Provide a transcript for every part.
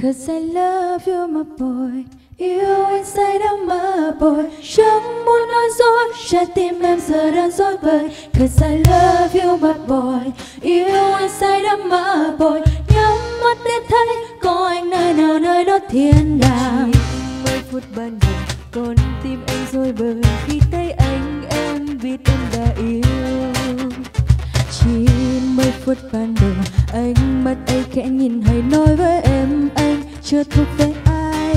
'Cause I love you my boy, yêu anh say đắm mơ bồi. Chẳng muốn nói dối, trái tim em giờ đang rối bời. 'Cause I love you my boy, yêu anh say đắm mơ bồi. Nhắm mắt để thấy có anh nơi nào nơi đó thiên đàng. 10 phút ban đầu con tim anh rối bời khi thấy anh em biết em đã yêu. Chỉ 10 phút ban đầu ánh mắt ấy khẽ nhìn hay nói với em anh chưa thuộc về ai.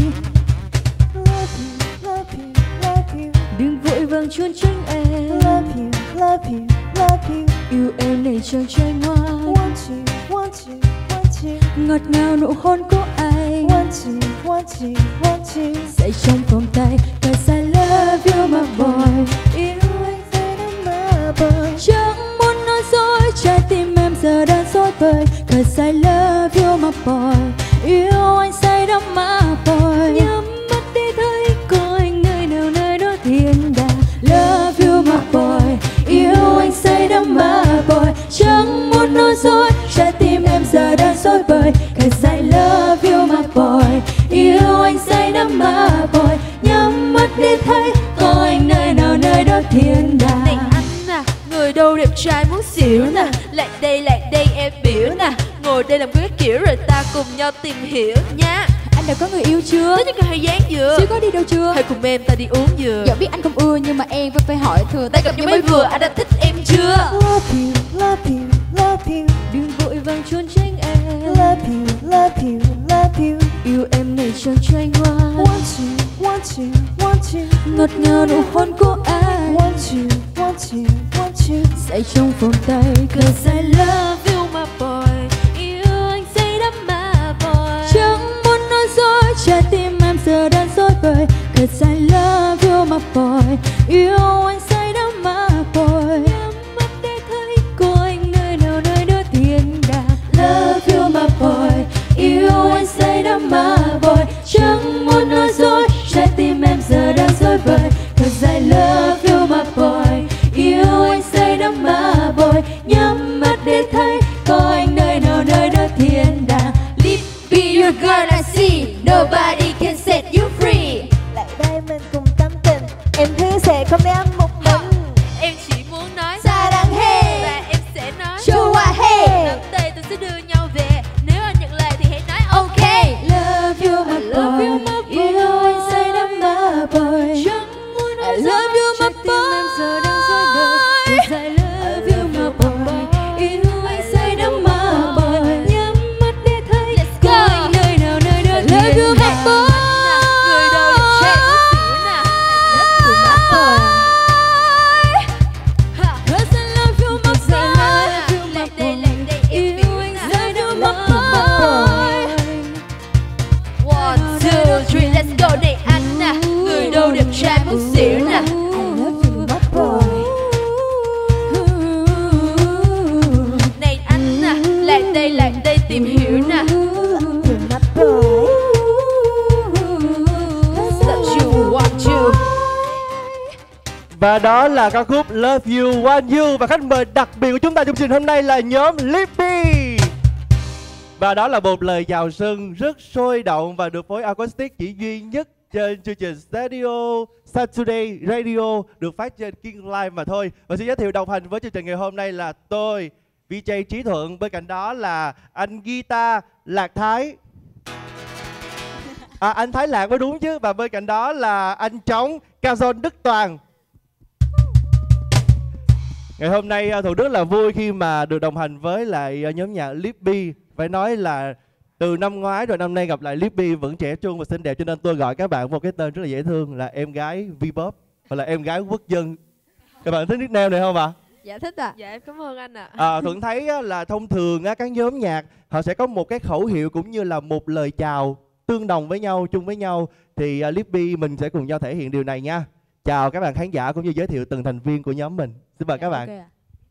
Love you, love you, love you. Đừng vội vàng trốn tránh em. Love you, love you, love you. Yêu em này chẳng trai ngoan. Want you, want you, want you. Ngọt ngào nụ hôn của anh. Want you, want you, want you. Dậy trong vòng tay 'cause I love you my boy. Yêu anh say đắm mơ bồi. Chẳng muốn nói dối, trái tim em giờ đang rối bời. 'Cause I love you my boy, yêu anh say đắm mơ bồi. Nhắm mắt để thấy có anh nơi nào nơi đó thiên đàng. Love you my boy, yêu anh say đắm mơ bồi. Chẳng muốn nói dối, trái tim em giờ đang rối bời. 'Cause I love you my boy, yêu anh say đắm mơ bồi. Nhắm mắt để thấy có anh nơi nào nơi đó thiên đàng. Này anh à, người đâu đẹp trai muốn xỉu nè. Lại đây em biểu nè. Ngồi đây làm cái kiểu rồi ta cùng nhau tìm hiểu nha. Anh đã có người yêu chưa? Tới những người hay dáng dừa. Chưa có đi đâu chưa? Hay cùng em ta đi uống dừa. Dẫu biết anh không ưa nhưng mà em vẫn phải hỏi thừa. Ta gặp nhau mới vừa, anh đã thích em chưa? Love you, love you, love you. Đừng vội vàng trốn tránh em. Love you, love you, love you. Yêu em này chẳng trai ngoan. Want you, want you, want you. Ngọt ngào nụ hôn của anh. Want you, want you, want you. Say trong vòng tay 'cause I love you my boy, yêu anh say đắm mơ bồi. Chẳng muốn nói dối, trái tim em giờ đang rối bời. 'Cause I love you my boy, yêu anh say đắm mơ bồi. Nhắm mắt để thấy có anh nơi nào nơi đó thiên đàng. Love you my boy, yêu anh say đắm mơ bồi. Chẳng muốn nói dối, trái tim em giờ đang rối bời. 'Cause I love you my boy, yêu anh say đắm mơ bồi. Nhắm mắt để thấy có anh nơi nào nơi đó thiên đàng. Lippy you're gonna see, nobody can set you free. Lại đây mình cùng tâm tình, em hứa sẽ không để anh một mình. Em chỉ muốn nói 사랑해 và em sẽ nói 좋아해. nắm tay tôi sẽ đưa nhau về. Nếu anh nhận lời thì hãy nói ok. Love you my boy, yêu anh say đắm mơ bồi. I love you my boy, giờ đang rối bời. 'Cause I love you my boy, yêu anh say đắm mơ bồi. Nhắm mắt để thấy Có anh nơi nào nơi đó love you my boy. Người đâu đẹp trai muốn xỉu nè. Love you my boy. 'Cause I love you my boy, Lại đây em yêu biểu anh nè. say đắm mơ bồi. 1, 2, 3, let's go này anh nè. Người đâu đẹp trai muốn xỉu nè. I love you my boy. Này anh nè, lại đây tìm hiểu nè. Love you my boy. Love you, want you. Và đó là ca khúc Love You, Want You. Và khách mời đặc biệt của chúng ta trong chương trình hôm nay là nhóm Lippy. Và đó là một lời chào sân rất sôi động và được phối acoustic chỉ duy nhất trên chương trình Studio Saturday Radio được phát trên King Live mà thôi. Và xin giới thiệu đồng hành với chương trình ngày hôm nay là tôi, VJ Trí Thuận. Bên cạnh đó là anh guitar Lạc Thái. Anh Thái Lạc mới đúng chứ. Và bên cạnh đó là anh trống Cazon Đức Toàn. Ngày hôm nay Thuận rất là vui khi mà được đồng hành với lại nhóm nhạc Lippy. Phải nói là từ năm ngoái rồi năm nay gặp lại Lippy vẫn trẻ trung và xinh đẹp, cho nên tôi gọi các bạn một cái tên rất là dễ thương là em gái V-pop hoặc là em gái quốc dân. Các bạn thích nickname này không ạ? Dạ thích ạ. Dạ em cảm ơn anh ạ. Thuận thấy là thông thường các nhóm nhạc họ sẽ có một cái khẩu hiệu cũng như là một lời chào tương đồng với nhau, chung với nhau. Thì Lippy mình sẽ cùng nhau thể hiện điều này nha. Chào các bạn khán giả cũng như giới thiệu từng thành viên của nhóm mình. Xin mời các bạn. Okay.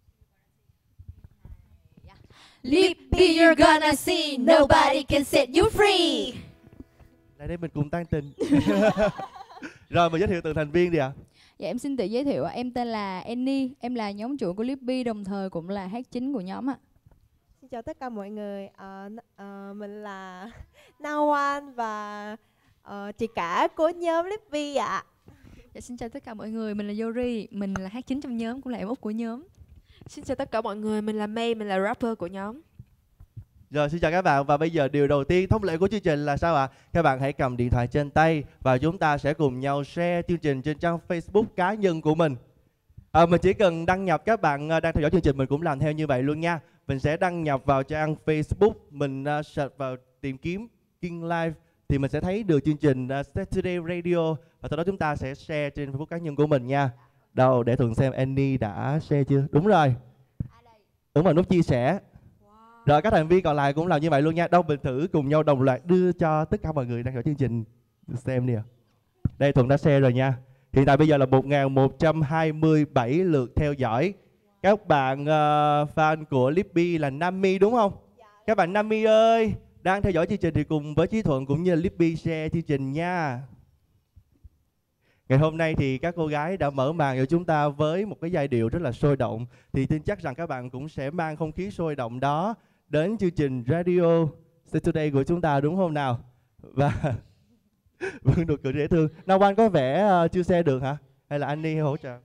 Lippy you're gonna see, nobody can set you free. Lại đây mình cùng tan tình. Rồi mình giới thiệu từng thành viên đi ạ. Dạ em xin tự giới thiệu, em tên là Annie, em là nhóm trưởng của Lippy, đồng thời cũng là hát chính của nhóm ạ. Xin chào tất cả mọi người, mình là Nawan và chị cả của nhóm Lippy ạ. Dạ, xin chào tất cả mọi người, mình là Yori, mình là hát chính trong nhóm, cũng là em út của nhóm. Xin chào tất cả mọi người, mình là May, mình là rapper của nhóm. Rồi, xin chào các bạn, và bây giờ điều đầu tiên thông lệ của chương trình là sao ạ? Các bạn hãy cầm điện thoại trên tay và chúng ta sẽ cùng nhau share chương trình trên trang Facebook cá nhân của mình. Mình chỉ cần đăng nhập, các bạn đang theo dõi chương trình mình cũng làm theo như vậy luôn nha. Mình sẽ đăng nhập vào trang Facebook, mình search vào tìm kiếm King Live thì mình sẽ thấy được chương trình Saturday Radio, và sau đó chúng ta sẽ share trên Facebook cá nhân của mình nha. Đâu để Thuận xem Annie đã share chưa? Đúng rồi. Đúng rồi, nút chia sẻ. Rồi các thành viên còn lại cũng làm như vậy luôn nha. Đâu mình thử cùng nhau đồng loạt đưa cho tất cả mọi người đang theo chương trình xem nè. Đây, Thuận đã share rồi nha. Hiện tại bây giờ là 1127 lượt theo dõi. Các bạn fan của Lippy là Nami đúng không? Các bạn Nami ơi, đang theo dõi chương trình thì cùng với Chí Thuận cũng như là Lippy share chương trình nha. Ngày hôm nay thì các cô gái đã mở màn cho chúng ta với một cái giai điệu rất là sôi động. Thì tin chắc rằng các bạn cũng sẽ mang không khí sôi động đó đến chương trình Radio Saturday của chúng ta đúng không nào? Và Vương được cười dễ thương. Nào Anh có vẻ chưa share được hả? Hay là Annie hỗ trợ?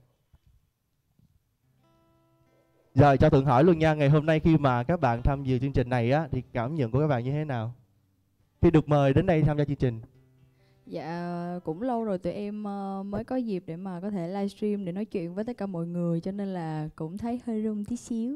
Rồi cho Thuận hỏi luôn nha. Ngày hôm nay khi mà các bạn tham dự chương trình này á, thì cảm nhận của các bạn như thế nào? Khi được mời đến đây tham gia chương trình. Dạ, cũng lâu rồi tụi em mới có dịp để mà có thể livestream để nói chuyện với tất cả mọi người, cho nên là cũng thấy hơi run tí xíu.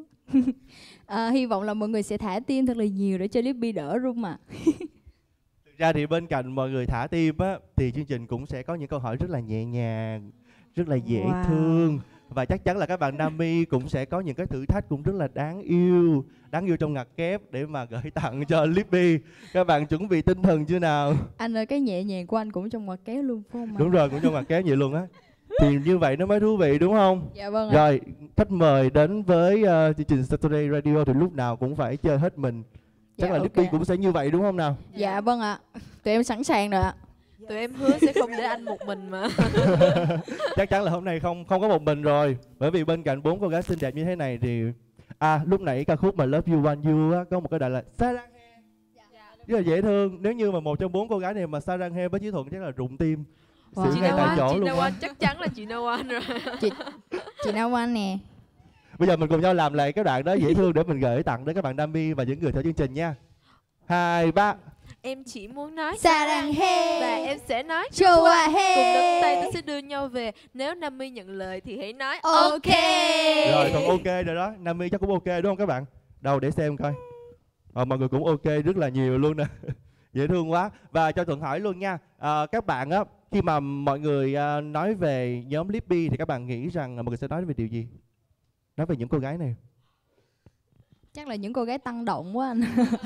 Hy vọng là mọi người sẽ thả tim thật là nhiều để cho Lippy đỡ run mà. Thực ra thì bên cạnh mọi người thả tim á, thì chương trình cũng sẽ có những câu hỏi rất là nhẹ nhàng, rất là dễ thương. Và chắc chắn là các bạn Nami cũng sẽ có những cái thử thách cũng rất là đáng yêu trong ngặt kép để mà gửi tặng cho Lippy. Các bạn chuẩn bị tinh thần chưa nào? Anh ơi, cái nhẹ nhàng của anh cũng trong ngoặc kéo luôn phải không ạ? Đúng rồi, cũng trong ngoặc kéo vậy luôn á. Thì như vậy nó mới thú vị đúng không? Dạ vâng ạ. Rồi, khách mời đến với chương trình Saturday Radio thì lúc nào cũng phải chơi hết mình. Chắc là Lippy cũng sẽ như vậy đúng không nào? Dạ vâng ạ. Tụi em sẵn sàng rồi ạ. Tụi em hứa sẽ không để anh một mình mà. Chắc chắn là hôm nay không có một mình rồi. Bởi vì bên cạnh 4 cô gái xinh đẹp như thế này thì lúc nãy ca khúc mà Love You Want You á, có một cái đoạn là Saranghae. Rất là dễ thương. Nếu như mà một trong 4 cô gái này mà Saranghae với Chí Thuận chắc là rụng tim. Wow. Chị Nawan chắc chắn là chị Nawan rồi. Chị Nawan nè. Bây giờ mình cùng nhau làm lại cái đoạn đó dễ thương để mình gửi tặng đến các bạn Nami và những người theo chương trình nha. 2, 3. Em chỉ muốn nói Saranghae và em sẽ nói Choahe. Cùng nắm tay tôi sẽ đưa nhau về. Nếu Nami nhận lời thì hãy nói ok. Rồi còn ok rồi đó. Nami chắc cũng ok đúng không các bạn? Đâu để xem coi. Mọi người cũng ok rất là nhiều luôn nè. Dễ thương quá. Và cho Thuận hỏi luôn nha. Các bạn á, khi mà mọi người nói về nhóm Lippy thì các bạn nghĩ rằng mọi người sẽ nói về điều gì? Nói về những cô gái này. Chắc là những cô gái tăng động quá anh.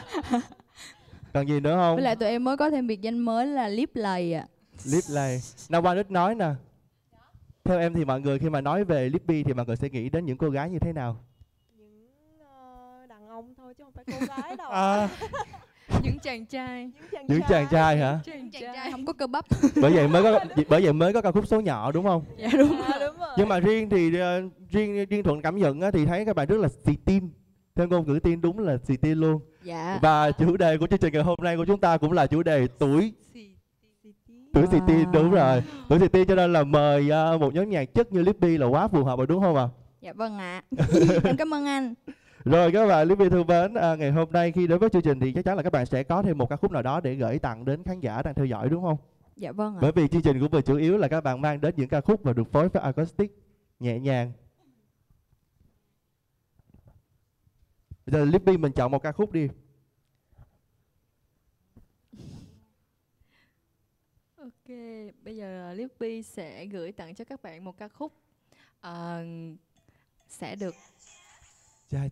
Còn gì nữa không? Với lại tụi em mới có thêm biệt danh mới là Lip Lầy ạ. Lip Lầy. Nào qua ít nói nè. Theo em thì mọi người khi mà nói về Lippy thì mọi người sẽ nghĩ đến những cô gái như thế nào? Những đàn ông thôi chứ không phải cô gái đâu. Những chàng trai. Những chàng trai hả? Chàng trai không có cơ bắp. Bởi vậy mới có ca khúc Số Nhỏ đúng không? Dạ đúng rồi. Nhưng mà riêng Thuận cảm nhận thì thấy các bạn rất là xì tin. Theo ngôn ngữ tin đúng là xì tin luôn. Dạ. Và chủ đề của chương trình ngày hôm nay của chúng ta cũng là chủ đề tuổi xì tin, đúng rồi. Tuổi xì tin, cho nên là mời một nhóm nhạc chất như Lippy là quá phù hợp rồi đúng không ạ? Dạ vâng ạ. Em cảm ơn anh. Rồi các bạn Lippy thương mến, ngày hôm nay khi đến với chương trình thì chắc chắn là các bạn sẽ có thêm một ca khúc nào đó để gửi tặng đến khán giả đang theo dõi đúng không? Dạ vâng ạ. Bởi vì chương trình của mình chủ yếu là các bạn mang đến những ca khúc và được phối với acoustic nhẹ nhàng. Bây giờ Lippy mình chọn một ca khúc đi. Ok, bây giờ Lippy sẽ gửi tặng cho các bạn một ca khúc sẽ được Nghe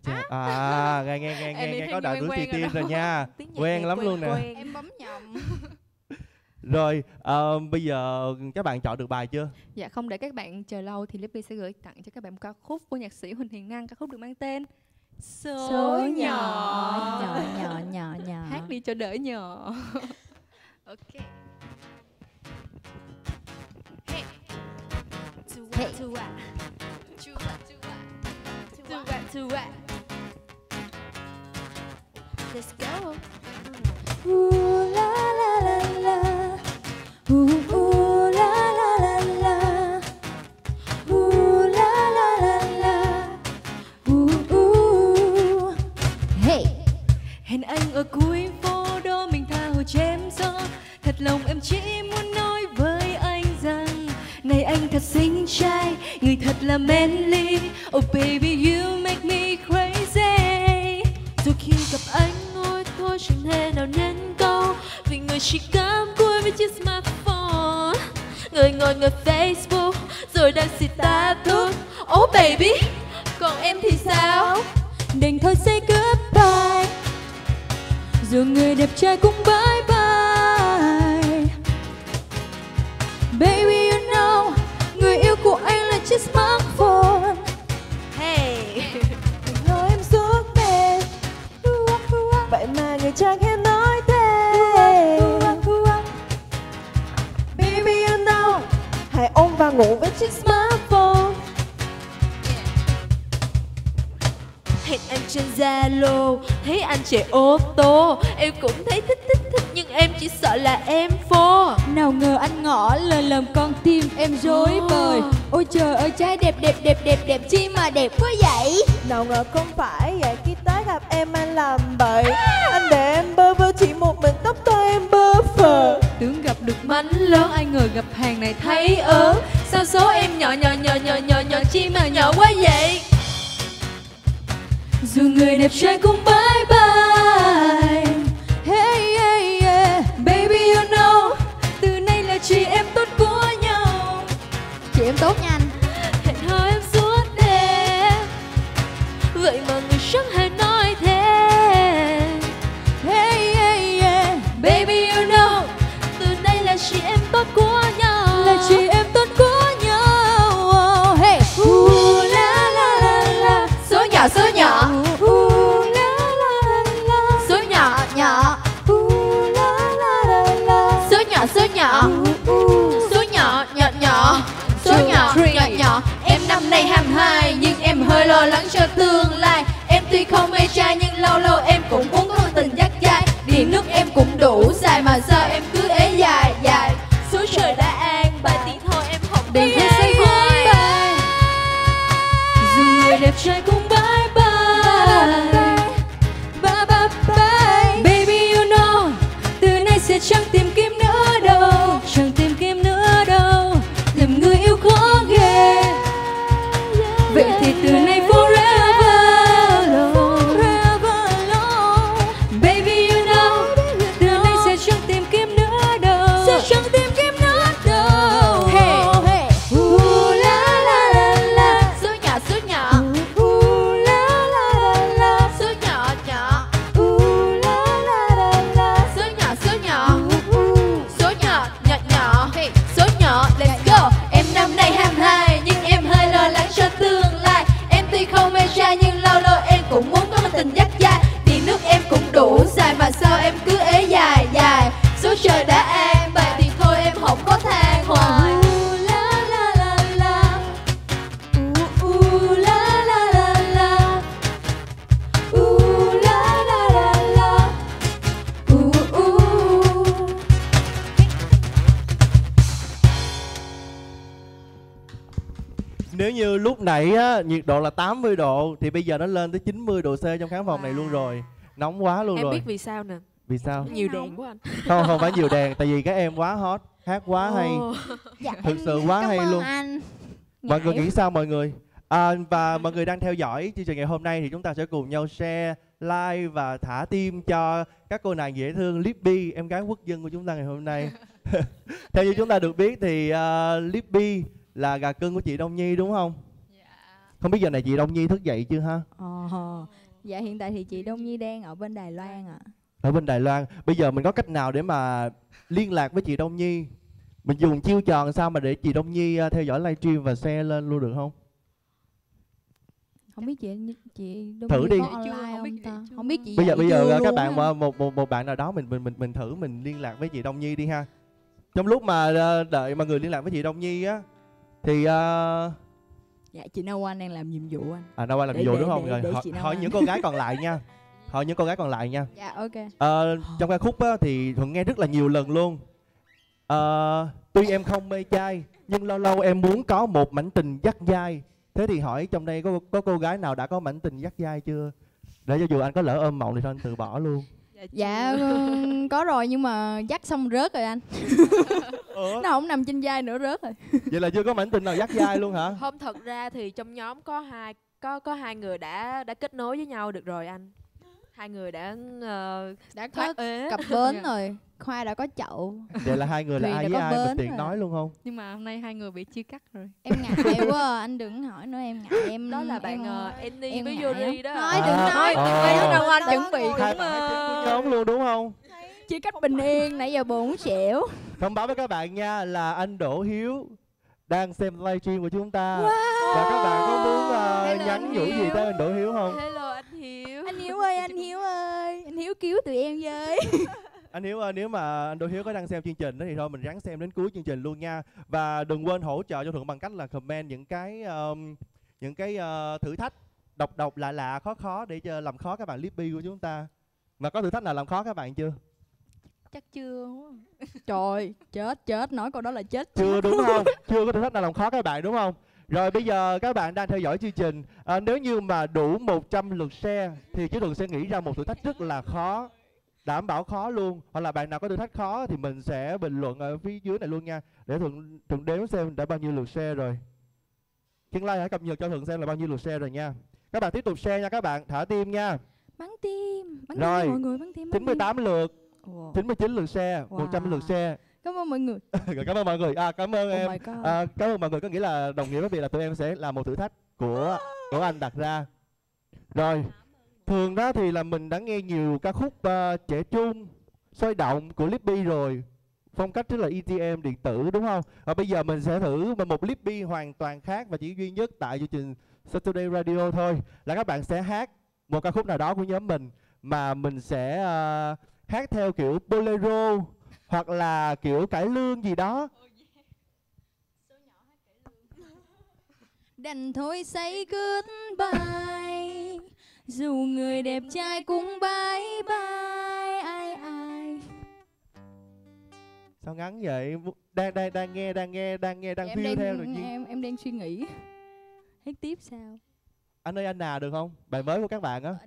có đoạn tuổi xì tin rồi nha. Quen lắm luôn nè. Em bấm nhầm. Rồi, bây giờ các bạn chọn được bài chưa? Dạ không để các bạn chờ lâu thì Lippy sẽ gửi tặng cho các bạn một ca khúc của nhạc sĩ Huỳnh Hiền Năng. Ca khúc được mang tên Số nhỏ. Nhỏ. Hát đi cho đỡ nhỏ. Ok. Let's go. Ooh, la gió. Thật lòng em chỉ muốn nói với anh rằng này anh thật xinh trai, người thật là manly. Oh baby you make me crazy. Rồi khi gặp anh ngồi thôi chẳng thể nào nên câu, vì người chỉ cắm cúi với chiếc smartphone. Người ngồi ngồi Facebook rồi đang xịt status. Oh baby, còn em thì sao? Đành thôi say goodbye, rồi người đẹp trai cũng bye bye. Baby you know, người yêu của anh là chiếc smartphone. Hey, Nói em suốt đêm, vậy mà người chẳng hề nói thế. Baby you know, hãy ôm và ngủ với chiếc smartphone. Hẹn anh trên Zalo, thấy anh chạy ô tô, em cũng thấy thích nhưng em chỉ sợ là em phô. Nào ngờ anh ngỏ lời lầm con tim em rối bời. Ôi trời ơi trai đẹp chi mà đẹp quá vậy. Nào ngờ không phải vậy, khi tới gặp em anh làm bậy. Anh để em bơ vơ chỉ một mình tóc tai em bơ phờ. Tưởng gặp được mánh lớn, ai ngờ gặp hàng này thấy ớn. Sao số em nhỏ chi mà nhỏ quá vậy? Dù người đẹp trai cũng bye bye. Hey yeah yeah, baby you know, từ nay là chị em tốt của nhau. Chị em tốt nha anh. Hẹn hò em suốt đêm, vậy mà người chẳng hề nói thế. Hey yeah yeah, Baby you know, từ nay là chị em tốt của nhau. là chị em tốt của nhau. Oh, hey. La la la la. Số nhỏ số nhỏ, La la la. số nhỏ nhỏ, La la la. số nhỏ số nhỏ, số nhỏ nhỏ nhỏ, số nhỏ nhỏ nhỏ. Em năm nay 22 nhưng em hơi lo lắng cho tương lai. Em tuy không mê trai nhưng lâu lâu em cũng muốn có tình dắt dai. Điện nước em cũng đủ xài mà sao em cứ ế dài dài. Số trời đã an bài thì thôi em không Đừng biết có say thôi. bye. Dù người đẹp trai cũng bye bye. Bye bye bye. Baby you know, từ nay sẽ chẳng tìm kiếm nữa đâu. Chẳng tìm kiếm nữa đâu. Tìm người yêu khó ghê. Vậy thì từ nay forever alone. Baby you know, từ nay sẽ chẳng tìm kiếm nữa đâu. Sẽ chẳng tìm kiếm nữa đâu. Hey. La la la la. Số nhỏ số nhỏ, La la la. số nhỏ nhỏ, La la la. số nhỏ số nhỏ, số nhỏ nhỏ nhỏ, số nhỏ. Let's go. Em năm nay 22 nhưng em hơi lo lắng cho tương lai. Em tuy không mê trai nhưng lâu lâu em cũng muốn có một tình dắt dai. Điện nước em cũng đủ xài mà sao em cứ ế dài dài. Số trời đã an bài thì thôi em không có than hoài. La la la la. La la la la. La la la la. Nếu như lúc nãy á, nhiệt độ là 80 độ thì bây giờ nó lên tới 90 độ C trong khán phòng này luôn rồi. Nóng quá luôn Em rồi. biết vì sao nè, Vì sao? nhiều đèn quá anh. Không phải nhiều đèn, tại vì các em quá hot, hát quá hay. Dạ, Thực sự quá hay luôn. anh. Mọi người nghĩ sao mọi người? Và mọi người đang theo dõi chương trình ngày hôm nay thì chúng ta sẽ cùng nhau share, like và thả tim cho các cô nàng dễ thương Lippy, em gái quốc dân của chúng ta ngày hôm nay. Theo như chúng ta được biết thì Lippy là gà cưng của chị Đông Nhi đúng không? Không biết giờ này chị Đông Nhi thức dậy chưa ha? Dạ hiện tại thì chị Đông Nhi đang ở bên Đài Loan ạ. Ở bên Đài Loan. Bây giờ mình có cách nào để mà liên lạc với chị Đông Nhi? Mình dùng chiêu trò làm sao mà để chị Đông Nhi theo dõi livestream và share lên luôn được không? Không biết chị Đông Thử Nhi đi. có online không ta? Không biết chị Bây giờ dạy chưa các luôn bạn á. một bạn nào đó mình thử mình liên lạc với chị Đông Nhi đi ha. Trong lúc mà đợi mà người liên lạc với chị Đông Nhi á thì Dạ chị Nâu Anh đang làm nhiệm vụ anh. Đâu ai làm nhiệm vụ đúng không? Rồi để chị Nâu hỏi Anh. những cô gái còn lại nha. Hỏi những cô gái còn lại nha. Dạ ok. Trong ca khúc á, thì Thuận nghe rất là nhiều lần luôn. Tuy em không mê trai nhưng lâu lâu em muốn có một mảnh tình dắt dai. Thế thì hỏi trong đây có cô gái nào đã có mảnh tình dắt dai chưa? Để cho dù anh có lỡ ôm mộng thì thôi anh từ bỏ luôn. Dạ có rồi nhưng mà dắt xong rớt rồi anh. Ủa? Nó không nằm trên vai nữa, rớt rồi. Vậy là chưa có mảnh tình nào dắt vai luôn hả? Không, thật ra thì trong nhóm có hai người đã kết nối với nhau được rồi anh. Hai người đã Đã có thoát ế. cặp bến rồi. Khoa đã có chậu. Vậy là hai người là Thùy ai đã với có ai, mình bến tiện rồi. nói luôn không? Nhưng mà hôm nay hai người bị chia cắt rồi. Em ngại quá à, anh đừng hỏi nữa, em ngại. Em Đó là bạn Annie em với ngại Yuri lắm. đó. Nói đừng nói. Đâu anh chuẩn bị Hai cũng bạn chính của nhóm luôn đúng không? Chia cách bình yên, nãy giờ buồn xỉu. Thông báo với các bạn nha là anh Đỗ Hiếu đang xem livestream của chúng ta. Và các bạn có muốn nhắn nhủ gì tới anh Đỗ Hiếu không? Hello anh Hiếu. Anh Hiếu ơi, anh Hiếu ơi, anh Hiếu cứu tụi em với. Anh Hiếu ơi, nếu mà anh Đỗ Hiếu có đang xem chương trình đó thì thôi mình ráng xem đến cuối chương trình luôn nha. Và đừng quên hỗ trợ cho Thuận bằng cách là comment những cái thử thách độc lạ lạ khó khó để cho làm khó các bạn Lippy của chúng ta. Mà có thử thách nào làm khó các bạn chưa? Chắc chưa. Trời, chết, nói câu đó là chết. Chưa đúng không? Chưa có thử thách nào làm khó các bạn đúng không? Rồi bây giờ các bạn đang theo dõi chương trình. Nếu như mà đủ 100 lượt share thì Chí Thuận sẽ nghĩ ra một thử thách rất là khó, đảm bảo khó luôn. Hoặc là bạn nào có thử thách khó thì mình sẽ bình luận ở phía dưới này luôn nha, để Thuận đếm xem đã bao nhiêu lượt share rồi. Kiên Lai hãy cập nhật cho Thuận xem là bao nhiêu lượt share rồi nha. Các bạn tiếp tục share nha các bạn, thả tim nha. Bắn tim Rồi, mọi người, bắn tim. 98 lượt, Wow. 99 lượt share, 100 lượt share. Cảm ơn mọi người. Rồi, cảm ơn mọi người. Cảm ơn em. my God. Cảm ơn mọi người, có nghĩa là đồng nghĩa với việc là tụi em sẽ làm một thử thách của anh đặt ra. Rồi, thường đó thì là mình đã nghe nhiều ca khúc trẻ trung, sôi động của Lippy rồi. Phong cách rất là EDM điện tử đúng không? Và bây giờ mình sẽ thử một Lippy hoàn toàn khác và chỉ duy nhất tại chương trình Saturday Radio thôi. Là các bạn sẽ hát một ca khúc nào đó của nhóm mình mà mình sẽ hát theo kiểu bolero hoặc là kiểu cải lương gì đó. Đành thôi say goodbye, dù người đẹp trai cũng bye bye. Ai Sao ngắn vậy? Đang nghe đang feel theo được chứ. Em đang suy nghĩ. Hát tiếp sao? Anh ơi anh à được không? Bài mới của các bạn á.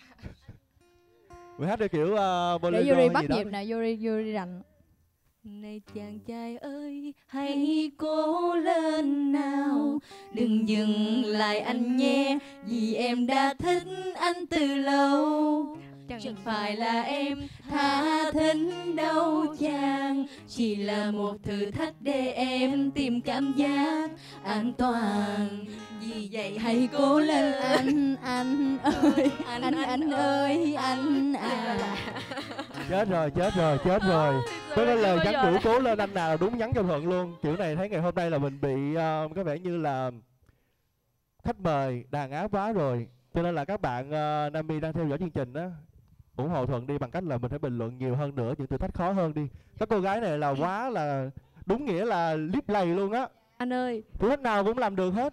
Mình hát theo kiểu bolero Để Yuri hay bắt gì đó. nhịp nè, Yuri rành. Này chàng trai ơi, Hãy cố lên nào, đừng dừng lại anh nhé, vì em đã thích anh từ lâu. Chẳng phải là em tha thích đâu chàng, chỉ là một thử thách để em tìm cảm giác an toàn. Vì vậy hãy cố lên Anh ơi, anh ơi, anh à. Chết rồi. Với cái lời nhắn nhủ cố lên anh nào là đúng nhắn cho Thuận luôn. Kiểu này thấy ngày hôm nay là mình bị có vẻ như là khách mời đàn áp quá rồi. Cho nên là các bạn Nami đang theo dõi chương trình á, ủng hộ Thuận đi bằng cách là mình phải bình luận nhiều hơn nữa, những thử thách khó hơn đi. Các cô gái này là quá là đúng nghĩa là lip lầy luôn á. anh ơi, Thử thách nào cũng làm được hết.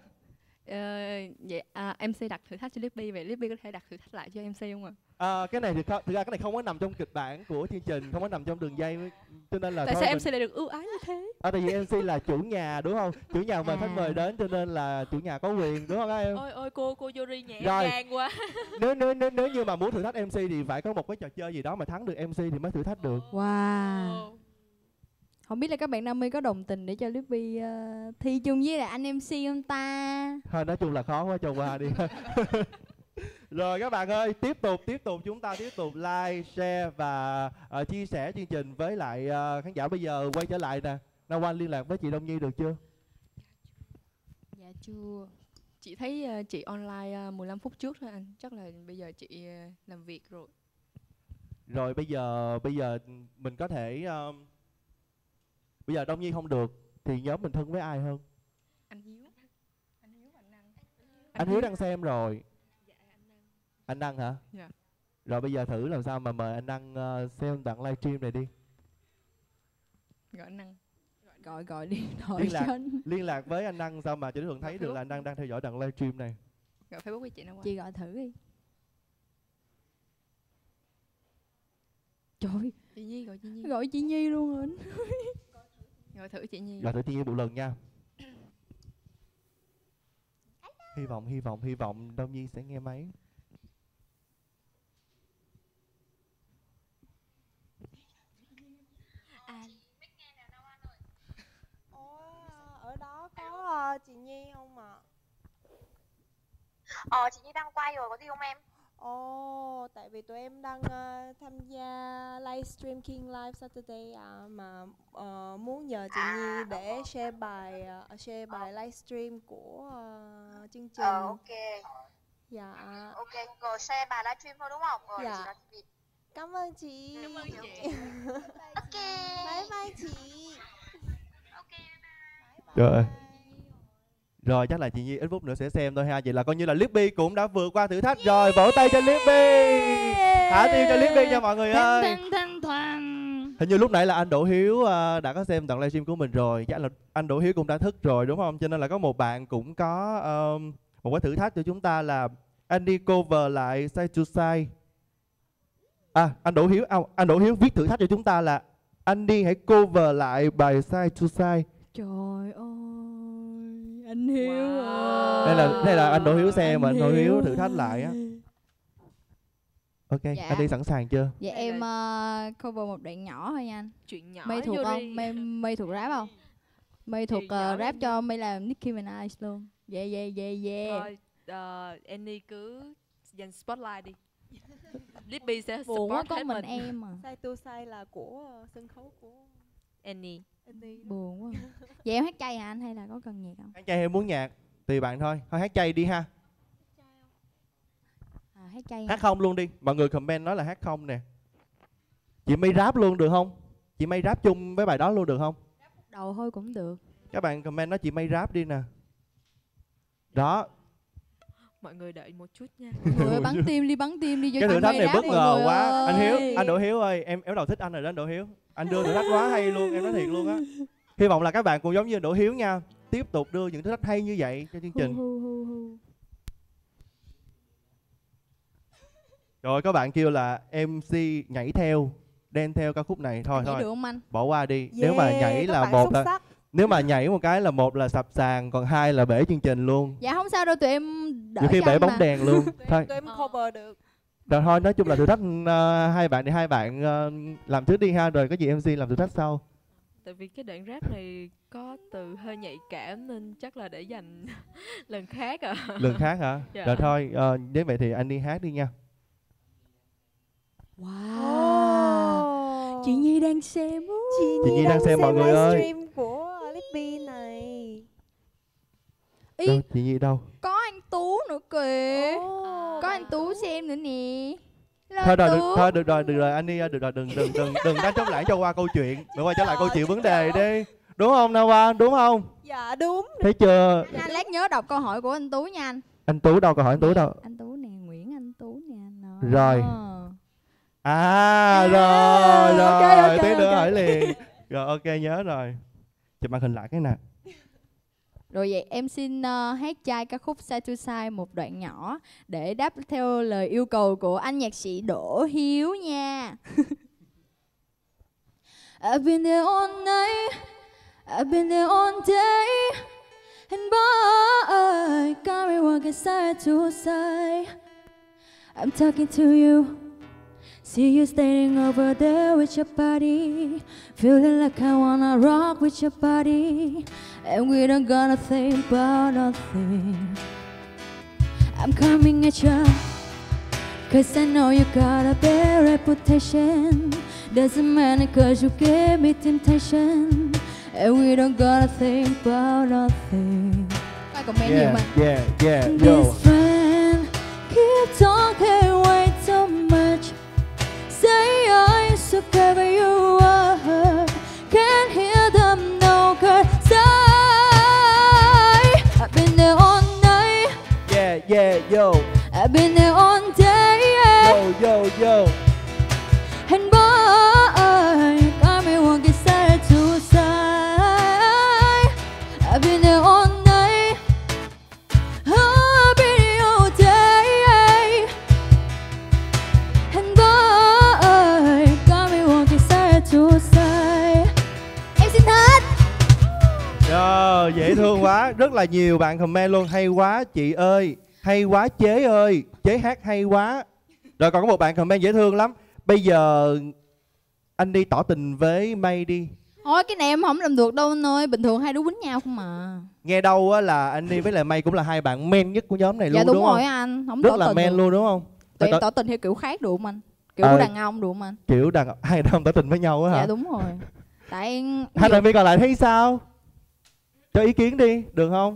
vậy MC đặt thử thách cho Lippy, vậy Lippy có thể đặt thử thách lại cho MC không ạ? Cái này thì thực ra cái này không có nằm trong kịch bản của chương trình, không có nằm trong đường dây, cho nên là Tại thôi sao mình... MC lại được ưu ái như thế? tại vì MC là chủ nhà đúng không? Chủ nhà mời khách mời đến cho nên là chủ nhà có quyền đúng không các em? Ôi cô Yuri nhẹ Rồi. nhàng quá. Nếu như mà muốn thử thách MC thì phải có một cái trò chơi gì đó mà thắng được MC thì mới thử thách được. Wow. Không biết là các bạn Nami có đồng tình để cho Lippy thi chung với lại anh MC không ta? Thôi nói chung là khó quá, cho qua đi. Rồi các bạn ơi, tiếp tục chúng ta tiếp tục like, share và chia sẻ chương trình với lại khán giả. Bây giờ quay trở lại nè, Nawal liên lạc với chị Đông Nhi được chưa? Dạ chưa. Chị thấy chị online 15 phút trước thôi anh. Chắc là bây giờ chị làm việc rồi. Rồi bây giờ mình có thể bây giờ Đông Nhi không được thì nhóm mình thân với ai hơn? Anh Hiếu và Năng. Anh Hiếu đang xem rồi. Anh Năng hả? Dạ. Rồi bây giờ thử làm sao mà mời anh Năng xem đoạn livestream này đi. Gọi anh Năng. Gọi đi, hỏi cho anh. Liên lạc với anh Năng sao mà chị Thuận thấy được là anh Năng đang theo dõi đoạn livestream này. Gọi Facebook với chị nào qua. Chị gọi thử đi. Trời, Chị Nhi, gọi chị Nhi. gọi chị Nhi luôn rồi. Gọi thử chị Nhi. Gọi thử chị Nhi một lần nha. Hy vọng Đông Nhi sẽ nghe máy. chị Nhi không ạ? Chị Nhi đang quay rồi, có gì không em? Ồ, tại vì tụi em đang tham gia livestream King Live Saturday mà muốn nhờ chị Nhi để share bài livestream của chương trình. Ok. Dạ. Ok, rồi share bài livestream thôi đúng không? Rồi Dạ. chị nói chị. Cảm ơn chị. Cảm ơn chị. Ok. Bye bye chị. Ok. Rồi. Rồi chắc là chị Nhi ít phút nữa sẽ xem thôi ha. Vậy là coi như là Lippy cũng đã vượt qua thử thách rồi. Vỗ tay cho Lippy. Thả tim cho Lippy nha mọi người ơi. Hình như lúc nãy là anh Đỗ Hiếu đã có xem đoạn livestream của mình rồi. Chắc là anh Đỗ Hiếu cũng đã thức rồi đúng không? Cho nên là có một bạn cũng có một cái thử thách cho chúng ta là anh đi cover lại Side to Side. Anh Đỗ Hiếu viết thử thách cho chúng ta là anh đi hãy cover lại bài Side to Side. Trời ơi, anh Hiếu Đây là anh Đỗ Hiếu xem mà anh Đỗ Hiếu thử thách lại á. Ok, Dạ. anh đi sẵn sàng chưa? Vậy em cover một đoạn nhỏ thôi nha anh. Chuyện nhỏ. Mây thuộc Yuri. không? Mây thuộc rap không? Mây thuộc Chuyện nhỏ rap lắm. cho Mây làm Nicki Minaj luôn. Yeah yeah yeah yeah. Thôi, Annie cứ dành spotlight đi. Lippy sẽ Buồn quá support có hết mình em mà. Sai tu sai là của sân khấu của Annie. Andy. Buồn quá. Vậy em hát chay hả anh hay là có cần nhạc không? Hát chay hay muốn nhạc? Tùy bạn thôi. Thôi hát chay đi ha. Hát chay. Hát không luôn đi. Mọi người comment nói là hát không nè. Chị Mây rap luôn được không? Chị Mây rap chung với bài đó luôn được không? Đầu thôi cũng được. Các bạn comment nói chị Mây rap đi nè. Đó. Mọi người đợi một chút nha. Mọi người bắn tim đi cho Cái thử chị thách Mây này rap bất mọi ngờ người quá. ơi. Anh Hiếu, anh Đỗ Hiếu ơi, em đầu thích anh rồi đó anh Đỗ Hiếu. Anh đưa thử thách quá hay luôn, em nói thiệt luôn á. Hy vọng là các bạn cũng giống như Đỗ Hiếu nha. Tiếp tục đưa những thử thách hay như vậy cho chương trình. Rồi các bạn kêu là MC nhảy theo, dance theo ca khúc này thôi Nhảy thôi. được không anh? Bỏ qua đi. Yeah, Nếu mà nhảy các là bạn một xuất là sắc. nếu mà nhảy một cái là một là sập sàn, còn hai là bể chương trình luôn. Dạ không sao đâu, tụi em đỡ Nhiều khi cho bể anh bóng mà. đèn luôn. Thôi. Tụi em cover được. Rồi thôi nói chung là thử thách hai bạn thì hai bạn làm trước đi ha, rồi có gì MC làm thử thách sau. Tại vì cái đoạn rap này có từ hơi nhạy cảm nên chắc là để dành lần khác à. Lần khác hả? Dạ. Rồi thôi, nếu vậy thì anh đi hát đi nha. Wow. Chị Nhi đang xem. Chị Nhi đang xem mọi người ơi. livestream của Lippy này. Ý, Đâu, chị Nhi đâu? có anh Tú nữa kìa. Có anh Tú xem nữa nè. Hello, Thôi rồi, Tú. thôi được rồi anh đi, được rồi, đừng đánh trống lãng cho qua câu chuyện. Đừng quay trở lại câu chuyện vấn đề đi. Đúng không Nawa, đúng không? Dạ đúng. Thấy chưa? Anh lát nhớ đọc câu hỏi của anh Tú nha anh. Anh Tú đâu, câu hỏi anh Tú đâu? Anh Tú nè, Nguyễn anh Tú nè anh. Rồi. Rồi, ok, tí nữa ok. hỏi liền. Rồi ok nhớ rồi. Chụp màn hình lại cái nè. Rồi vậy em xin hát trai ca khúc Side to Side một đoạn nhỏ để đáp theo lời yêu cầu của anh nhạc sĩ Đỗ Hiếu nha. I've been there all night, I've been there all day, and boy, got me walking side to side. I'm talking to you, see you standing over there with your body, feeling like I wanna rock with your body, and we don't gonna think about nothing. I'm coming at you, cause I know you got a bad reputation. Doesn't matter cause you gave me temptation, and we don't gotta think about nothing. Ai comment nhiều mà. Yeah, yo. This friend keep talking way too much. Say I should cover you up. Can't hear them no cause I've been there all night. Yeah, yo. I've been there all day. Yo. And boy, got me walking side to side. I've been there all night. Oh, I've been there all day. And boy, got me walking side to side. Em xin hết. Rồi, dễ thương quá. Rất là nhiều bạn comment luôn. Hay quá chị ơi. Hay quá chế ơi. Chế hát hay quá. Rồi còn có một bạn comment dễ thương lắm. Bây giờ anh đi tỏ tình với May đi. Thôi cái này em không làm được đâu anh ơi. Bình thường hai đứa quýnh nhau không mà. Nghe đâu á là anh đi với lại May cũng là hai bạn men nhất của nhóm này luôn, Dạ đúng đúng rồi không? anh. Không Rất tỏ là tình men được. luôn đúng không? Tụi em tỏ tình theo kiểu khác được không anh? Kiểu của đàn ông được không anh? Kiểu hai đàn ông tỏ tình với nhau á hả? Dạ đúng rồi. Tại em... Hai thành viên còn lại thấy sao? Cho ý kiến đi, được không?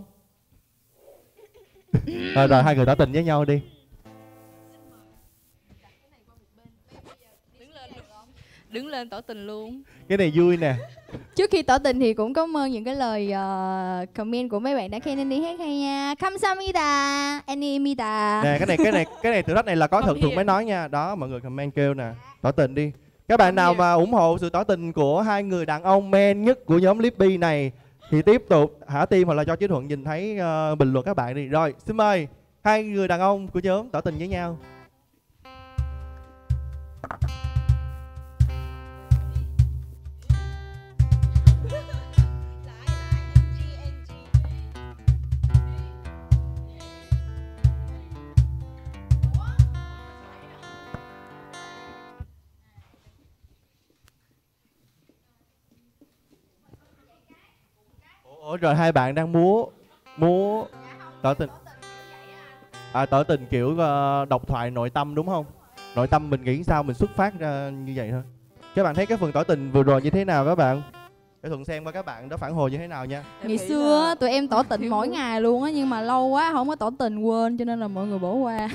Rồi hai người tỏ tình với nhau đi. Đứng lên tỏ tình luôn. Cái này vui nè. Trước khi tỏ tình thì cũng cảm ơn những cái lời comment của mấy bạn đã khen Annie hát hay nha. Kamsahamnida, Annie-mita. Nè cái này thử thách này là có thật thường mới nói nha. Đó mọi người comment kêu nè, tỏ tình đi. Các bạn nào mà ủng hộ sự tỏ tình của hai người đàn ông men nhất của nhóm Lippy này thì tiếp tục thả tim hoặc là cho Chí Thuận nhìn thấy bình luận các bạn đi. Rồi xin mời hai người đàn ông của nhóm tỏ tình với nhau. Ủa rồi hai bạn đang múa tỏ tình. Tỏ tình kiểu độc thoại nội tâm đúng không? Nội tâm mình nghĩ sao mình xuất phát ra như vậy thôi. Các bạn thấy cái phần tỏ tình vừa rồi như thế nào các bạn? Để Thuận xem qua các bạn đó phản hồi như thế nào nha. Ngày xưa tụi em tỏ tình mỗi ngày luôn á, nhưng mà lâu quá không có tỏ tình quên cho nên là mọi người bỏ qua.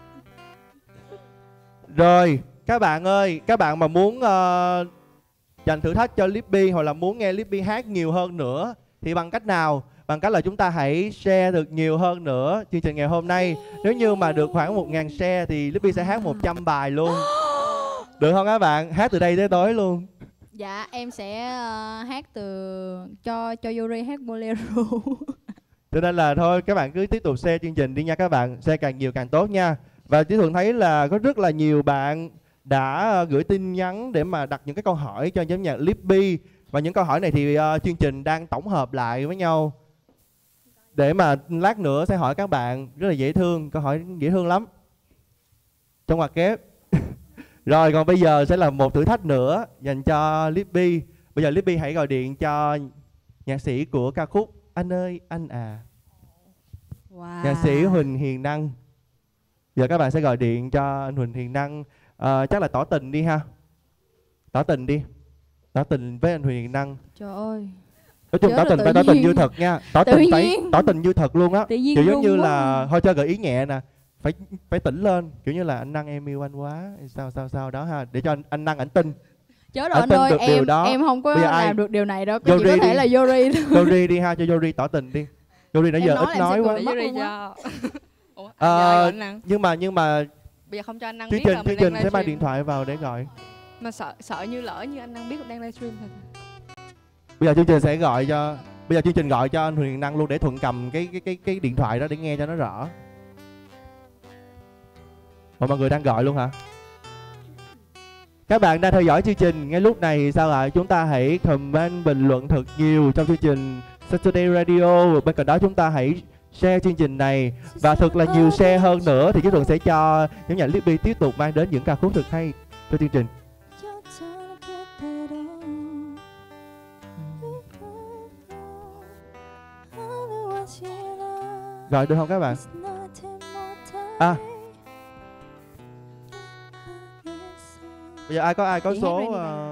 Rồi các bạn ơi, các bạn mà muốn dành thử thách cho Lippy hoặc là muốn nghe Lippy hát nhiều hơn nữa thì bằng cách nào? Bằng cách là chúng ta hãy share được nhiều hơn nữa chương trình ngày hôm nay. Nếu như mà được khoảng 1000 share thì Lippy sẽ hát 100 bài luôn. Được không các bạn? Hát từ đây tới tối luôn. Dạ em sẽ hát cho Yuri hát bolero. Cho nên là thôi các bạn cứ tiếp tục share chương trình đi nha các bạn. Share càng nhiều càng tốt nha. Và Chí Thuận thấy là có rất là nhiều bạn đã gửi tin nhắn để mà đặt những cái câu hỏi cho nhóm nhạc Lippy. Và những câu hỏi này thì chương trình đang tổng hợp lại với nhau để mà lát nữa sẽ hỏi các bạn. Rất là dễ thương, câu hỏi dễ thương lắm trong ngoặc kép. Rồi còn bây giờ sẽ là một thử thách nữa dành cho Lippy. Bây giờ Lippy hãy gọi điện cho nhạc sĩ của ca khúc Anh ơi anh à. Wow. Nhạc sĩ Huỳnh Hiền Năng. Giờ các bạn sẽ gọi điện cho anh Huỳnh Hiền Năng. Chắc là tỏ tình đi ha. Tỏ tình đi. Tỏ tình với anh Huỳnh Hiền Năng. Trời ơi. Nói chung tỏ tình phải tỏ tình như thật nha. Tỏ tình như thật luôn á. Kiểu giống như là thôi cho gợi ý nhẹ nè. Phải tỉnh lên, kiểu như là anh Năng em yêu anh quá, sao đó ha, để cho anh Năng ảnh tin. Chớ rồi anh ơi, em không có làm được điều này đâu, chỉ có thể là Yuri thôi. Yuri đi ha, cho Yuri tỏ tình đi. Yuri nãy giờ ít nói quá. Nhưng mà bây giờ không cho anh Năng chương biết là trình sẽ mang điện thoại vào để gọi. Mà sợ như lỡ như anh Năng biết đang livestream thôi. Bây giờ chương trình sẽ gọi cho gọi cho anh Huyền Năng luôn để Thuận cầm cái điện thoại đó để nghe cho nó rõ. Mọi người đang gọi luôn hả? Các bạn đang theo dõi chương trình ngay lúc này thì sao ạ? Chúng ta hãy comment bình luận thật nhiều trong chương trình Saturday Radio. Bên cạnh đó chúng ta hãy share chương trình này và thật là nhiều share hơn nữa thì Chí Thuận sẽ cho nhóm nhạc Lippy tiếp tục mang đến những ca khúc thật hay cho chương trình. Gọi được không các bạn? Bây giờ ai có số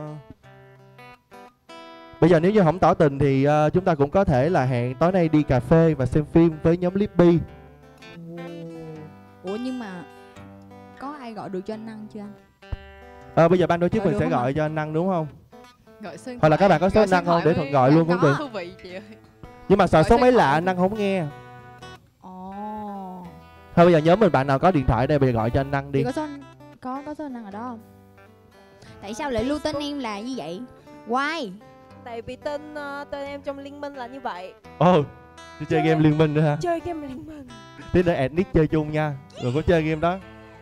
bây giờ nếu như không tỏ tình thì chúng ta cũng có thể là hẹn tối nay đi cà phê và xem phim với nhóm Lippy. Ủa nhưng mà có ai gọi được cho anh Năng chưa anh? Bây giờ ban tổ chức mình sẽ gọi cho anh Năng đúng không? Gọi hoặc là các bạn có số Năng không để Thuận gọi luôn cũng được. Nhưng mà sợ số máy lạ anh Năng không nghe. Thôi bây giờ nhóm mình bạn nào có điện thoại đây bây giờ gọi cho anh Năng đi. Có số anh Năng ở đó không? Tại sao lại lưu tên em là như vậy? Why? Tại vì tên em trong liên minh là như vậy. Chơi game liên minh nữa hả? Chơi game liên minh. Tí nữa add nick chơi chung nha. Rồi có chơi game đó.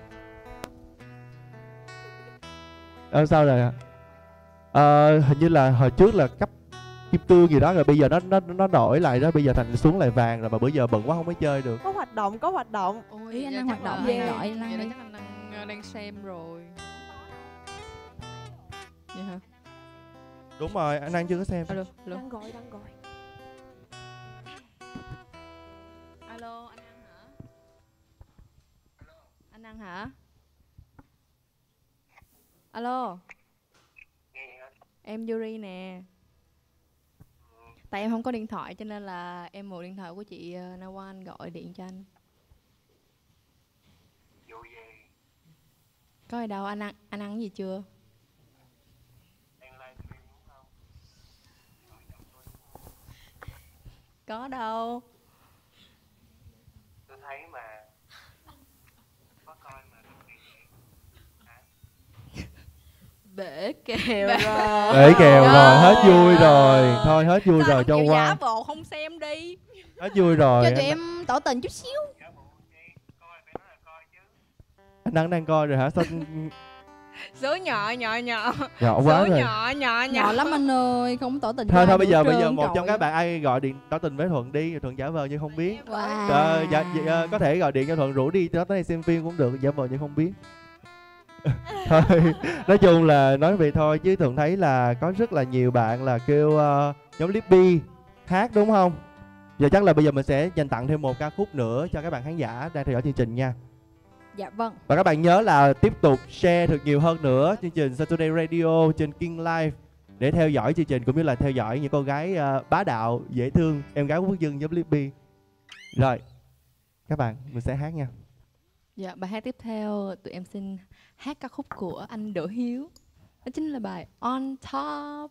Sao rồi ạ? Hình như là hồi trước là cấp kim cương gì đó rồi bây giờ nó đổi lại đó, bây giờ thành xuống lại vàng rồi mà bữa giờ bận quá không có chơi được. Có hoạt động. Ý anh đang hoạt động hay gọi anh Năng đi. Chắc anh đang xem rồi. Vậy hả? Đúng rồi, anh An chưa có xem. Alo. Đang gọi. Alo, anh An hả? Alo. Em Yuri nè. Tại em không có điện thoại cho nên là em mượn điện thoại của chị Nawan gọi điện cho anh. Có gì đâu, anh ăn gì chưa? Có đâu. Tôi thấy mà có coi mà Bể kèo rồi. Để kèo rồi, hết vui rồi. Thôi hết vui rồi cho qua. Giả bộ không xem đi. Hết vui rồi. Cho tụi em tỏ tình chút xíu. Anh đang coi rồi hả? Sao Số nhỏ. nhỏ Số quá rồi. Nhỏ lắm anh ơi, không tỏ tình. Thôi bây giờ một trong các bạn ai gọi điện tỏ tình với Thuận đi, Thuận giả vờ như không biết. Wow. Có thể gọi điện cho Thuận rủ đi tới đây xem phim cũng được, giả vờ như không biết. Thôi nói chung là nói vậy thôi, chứ Thuận thấy là có rất là nhiều bạn là kêu nhóm Lippy hát đúng không? Giờ chắc là bây giờ mình sẽ dành tặng thêm một ca khúc nữa cho các bạn khán giả đang theo dõi chương trình nha. Dạ vâng. Và các bạn nhớ là tiếp tục share thật nhiều hơn nữa chương trình Saturday Radio trên King Live để theo dõi chương trình cũng như là theo dõi những cô gái bá đạo, dễ thương, em gái của Quốc Dân giống Lippy. Rồi, các bạn mình sẽ hát nha. Dạ, bài hát tiếp theo tụi em xin hát ca khúc của anh Đỗ Hiếu. Đó chính là bài On Top.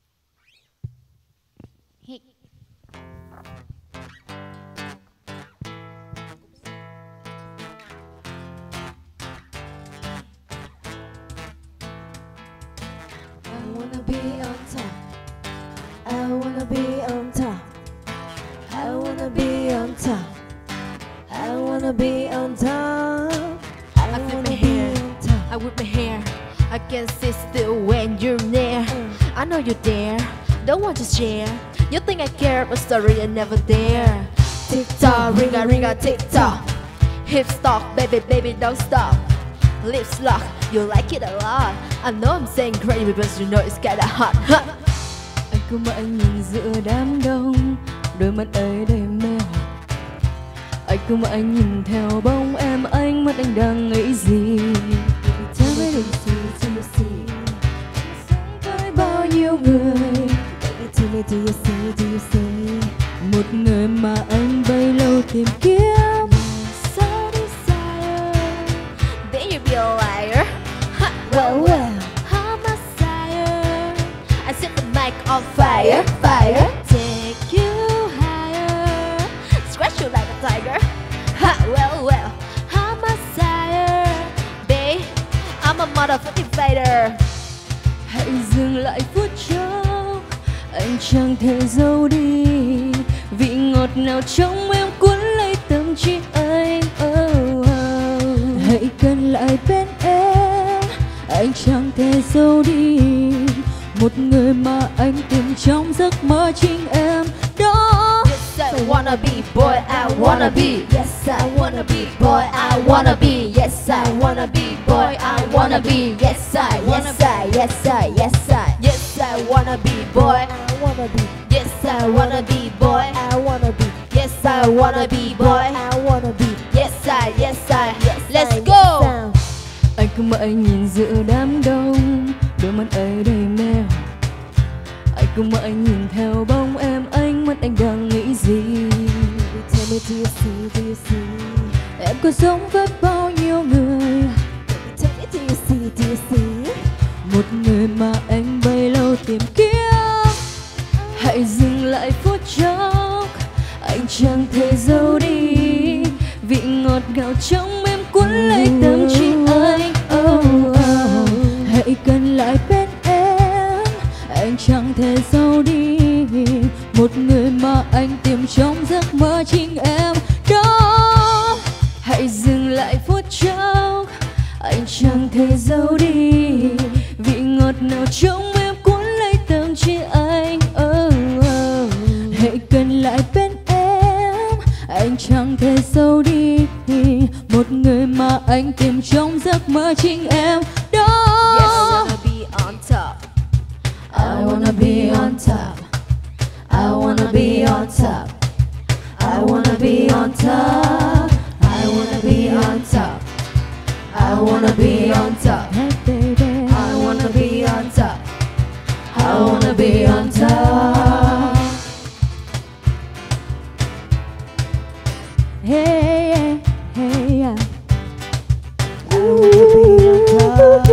I wanna be on top. I wanna be on top. I wanna be on top. I wanna be on top. I flip my hair, I whip my hair. I can sit still when you're near. I know you're there, don't want to share. You think I care, but sorry I never dare. Tick-tock, ring-a, tick-tock. Hips talk, baby, baby, don't stop. Lips lock, you like it a lot. I know I'm saying crazy because you know it's kinda hot. Anh cứ mãi nhìn giữa đám đông, đôi mắt ấy đầy mê hoặc. Anh cứ mãi nhìn theo bóng em, anh mắt anh đang nghĩ gì? Tell me the truth, sống với bao nhiêu người? Tell me do you see? Một người mà anh bấy lâu tìm kiếm. So desire, then you be a liar. Well, I'm a sire. I set the mic on fire, fire. Take you higher, scratch you like a tiger. Well, I'm a sire. Babe, I'm a motherfucking fighter. Hãy dừng lại phút chốc, anh chẳng thể giấu đi vị ngọt ngào trong em cuốn lấy tâm trí anh. Hãy gần lại bên em, anh chẳng thể giấu đi một người mà anh tìm trong giấc mơ chính em đó. Yes, I wanna be, boy, I wanna be. Yes, I wanna be, boy, I wanna be. Yes, I wanna be, boy, I wanna be. Yes, I wanna be, yes, I wanna be, boy, I wanna be. Yes, I wanna be, boy, I wanna be. Yes, I wanna be, boy, I wanna be. Yes, I, let's go. Anh cứ mãi nhìn giữa đám đông, đôi mắt ấy đầy mê hoặc. Anh cứ mãi nhìn theo bóng em, ánh mắt anh đang nghĩ gì? Tell me do you see? Em có sống với bao nhiêu người? Tell me do you see? Một người mà anh bấy lâu tìm kiếm. Hãy dừng lại phút chốc, anh chẳng thể giấu đi vị ngọt ngào trong em cuốn lấy tâm trí anh. Hãy gần lại bên em, anh chẳng thể giấu đi một người mà anh tìm trong giấc mơ chính em đó. Hãy dừng lại phút chốc, anh chẳng thể giấu đi vị ngọt ngào trong em cuốn lấy tâm trí anh. Hãy gần lại bên em, anh chẳng thể giấu đi một người mà anh tìm trong giấc mơ chính em đó. Yes, I wanna be on top. I wanna be on top. I wanna be on top. I wanna be on top. I wanna be on top. I wanna be on top. Hey baby, I wanna be on top. I wanna be on top. Hey, hey, yeah. I wanna be on top.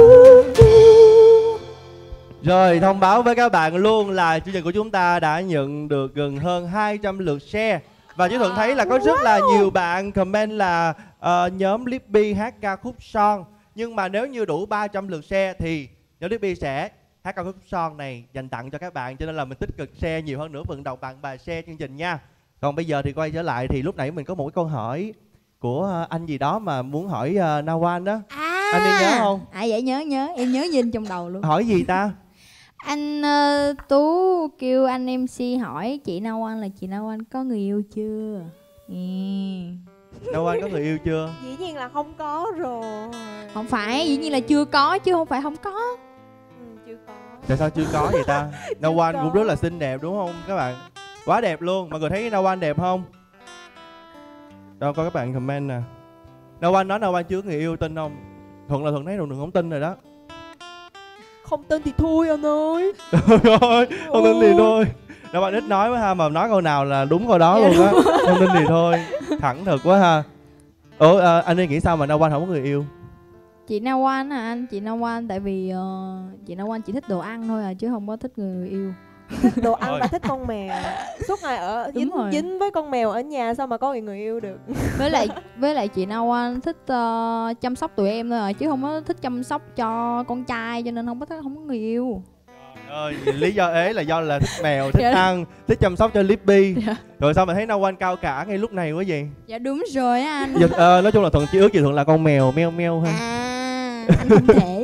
Rồi, thông báo với các bạn luôn là chương trình của chúng ta đã nhận được gần hơn 200 lượt share. Và Chí Thuận thấy là có rất là nhiều bạn comment là nhóm Lippy hát ca khúc Son. Nhưng mà nếu như đủ 300 lượt share thì nhóm Lippy sẽ hát ca khúc Son này dành tặng cho các bạn. Cho nên là mình tích cực share nhiều hơn nữa, vận động bạn bè share chương trình nha. Còn bây giờ thì quay trở lại, thì lúc nãy mình có một cái câu hỏi của anh gì đó mà muốn hỏi Nawan đó. Anh đi nhớ không? Dạ nhớ, em nhớ nhìn trong đầu luôn. Hỏi gì ta? Anh Tú kêu anh MC hỏi chị Nawan là chị Nawan có người yêu chưa? Nawan có người yêu chưa? Dĩ nhiên là không có rồi. Không phải, dĩ nhiên là chưa có chứ không phải không có. Chưa có. Tại sao chưa có vậy ta? Nawan cũng rất là xinh đẹp đúng không các bạn? Quá đẹp luôn, mọi người thấy Nawan đẹp không? Đâu có các bạn comment nè. Nawan nói Nawan chưa có người yêu, tin không? Thuận là Thuận thấy Thuận không tin rồi đó. Không tin thì thôi anh ơi. Thôi, không tin thì thôi. Nawan ít nói quá ha, mà nói câu nào là đúng câu đó luôn á. Không tin thì thôi, thẳng thật quá ha. Ủa anh nghĩ sao mà Nawan không có người yêu? Chị Nawan hả anh? Chị Nawan tại vì chị Nawan chỉ thích đồ ăn thôi à, chứ không có thích người yêu. Thích đồ ăn và thích con mèo. Suốt ngày ở dính với con mèo ở nhà, sao mà có người yêu được. Với lại chị Nawan thích chăm sóc tụi em thôi à, chứ không có thích chăm sóc cho con trai, cho nên không có người yêu. Trời ơi, lý do ế là do là thích mèo, thích ăn, thích chăm sóc cho Lippy. Rồi sao mà thấy Nawan cao cả ngay lúc này quá vậy? Dạ đúng rồi á anh. Nói chung là Thuận chỉ ước gì Thuận là con mèo meo meo thôi. Anh không thể.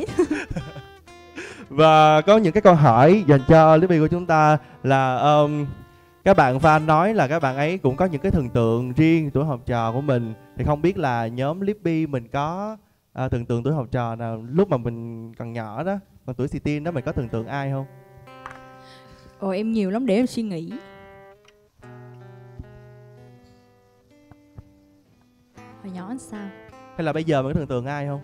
Và có những cái câu hỏi dành cho Lippy của chúng ta là các bạn fan nói là các bạn ấy cũng có những cái thần tượng riêng tuổi học trò của mình. Thì không biết là nhóm Lippy mình có thần tượng tuổi học trò nào lúc mà mình còn nhỏ đó, còn tuổi xì tin đó, mình có thần tượng ai không? Ồ em nhiều lắm, để em suy nghĩ. Hồi nhỏ anh sao? Hay là bây giờ mình có thần tượng ai không?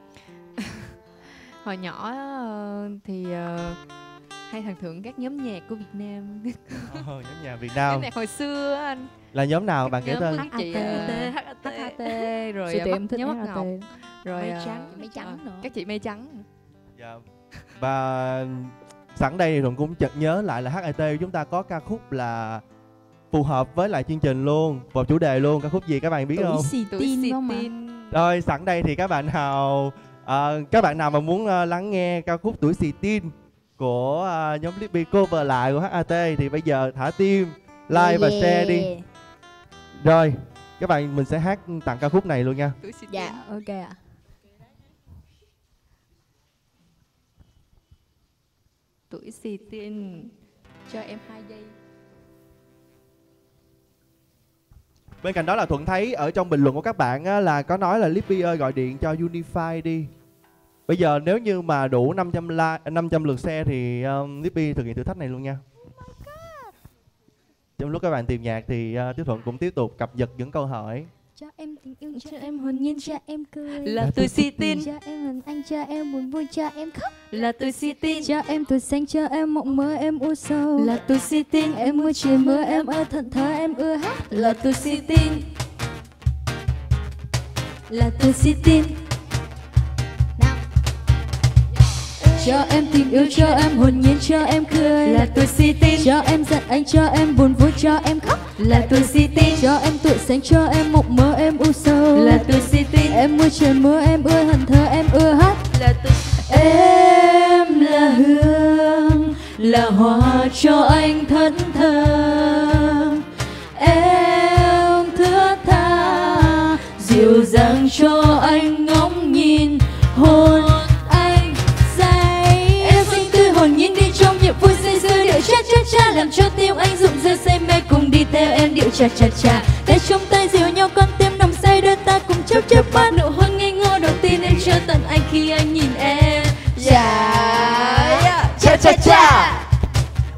Hồi nhỏ thì hay thần tượng các nhóm nhạc của Việt Nam. Nhóm nhạc Việt Nam. Nhóm nhạc hồi xưa á anh. Là nhóm nào bạn kể tên? Chị HAT rồi nhóm Bắc Ngọc, rồi Mây Trắng nữa. các chị Mây Trắng. Dạ. Và sẵn đây thì Thuận cũng chợt nhớ lại là HAT chúng ta có ca khúc là phù hợp với lại chương trình luôn, vào chủ đề luôn. Ca khúc gì các bạn biết không? Tuổi xì tin. Rồi sẵn đây thì các bạn nào mà muốn lắng nghe ca khúc Tuổi xì tin của nhóm Lippy cover lại của HAT thì bây giờ thả tim, like và share đi. Rồi các bạn, mình sẽ hát tặng ca khúc này luôn nha. Dạ ok ạ. Tuổi xì tin, cho em 2 giây. Bên cạnh đó là Thuận thấy ở trong bình luận của các bạn á, là có nói là Lippy ơi gọi điện cho Unify đi. Bây giờ nếu như mà đủ 500 lượt share thì Lippy thực hiện thử thách này luôn nha. Trong lúc các bạn tìm nhạc thì Tiếp Thuận cũng tiếp tục cập nhật những câu hỏi. Cho em tình yêu, cho em hồn nhiên, cho em cười. Là tuổi xì tin. Cho em hận anh, cho em buồn vui, cho em khóc. Là tuổi xì tin. Cho em tuổi xanh, cho em mộng mơ, em u sầu. Là tuổi xì tin. Em mưa trời mưa, em ơi thận thờ, em ưa hát. Là tuổi xì tin. Là tuổi xì tin. Cho em tình yêu, cho em hồn nhiên, cho em cười. Là tuổi xì tin. Cho em giận anh, cho em buồn vui, cho em khóc. Là tuổi xì tin. Cho em tuổi xanh, cho em mộng mơ, em u sầu. Là tuổi xì tin. Em mưa trời mưa, em ưa hận thờ, em ưa hát. Là tuổi. Em là hương, là hoa cho anh thẫn thờ. Em thướt tha, dịu dàng cho anh ngóng nhìn. Hồn anh say, em xinh tươi hồn nhiên đi trong nhịp vui say sưa điệu cha cha cha, làm cho tim anh rụng rời say mê cùng đi theo em điệu cha cha cha. Tay trong tay dìu nhau con tim nằm say, đôi ta cùng chớp chớp mắt. Nụ hôn ngây ngô đầu tiên em cho tận anh khi anh nhìn em. Cha cha cha cha.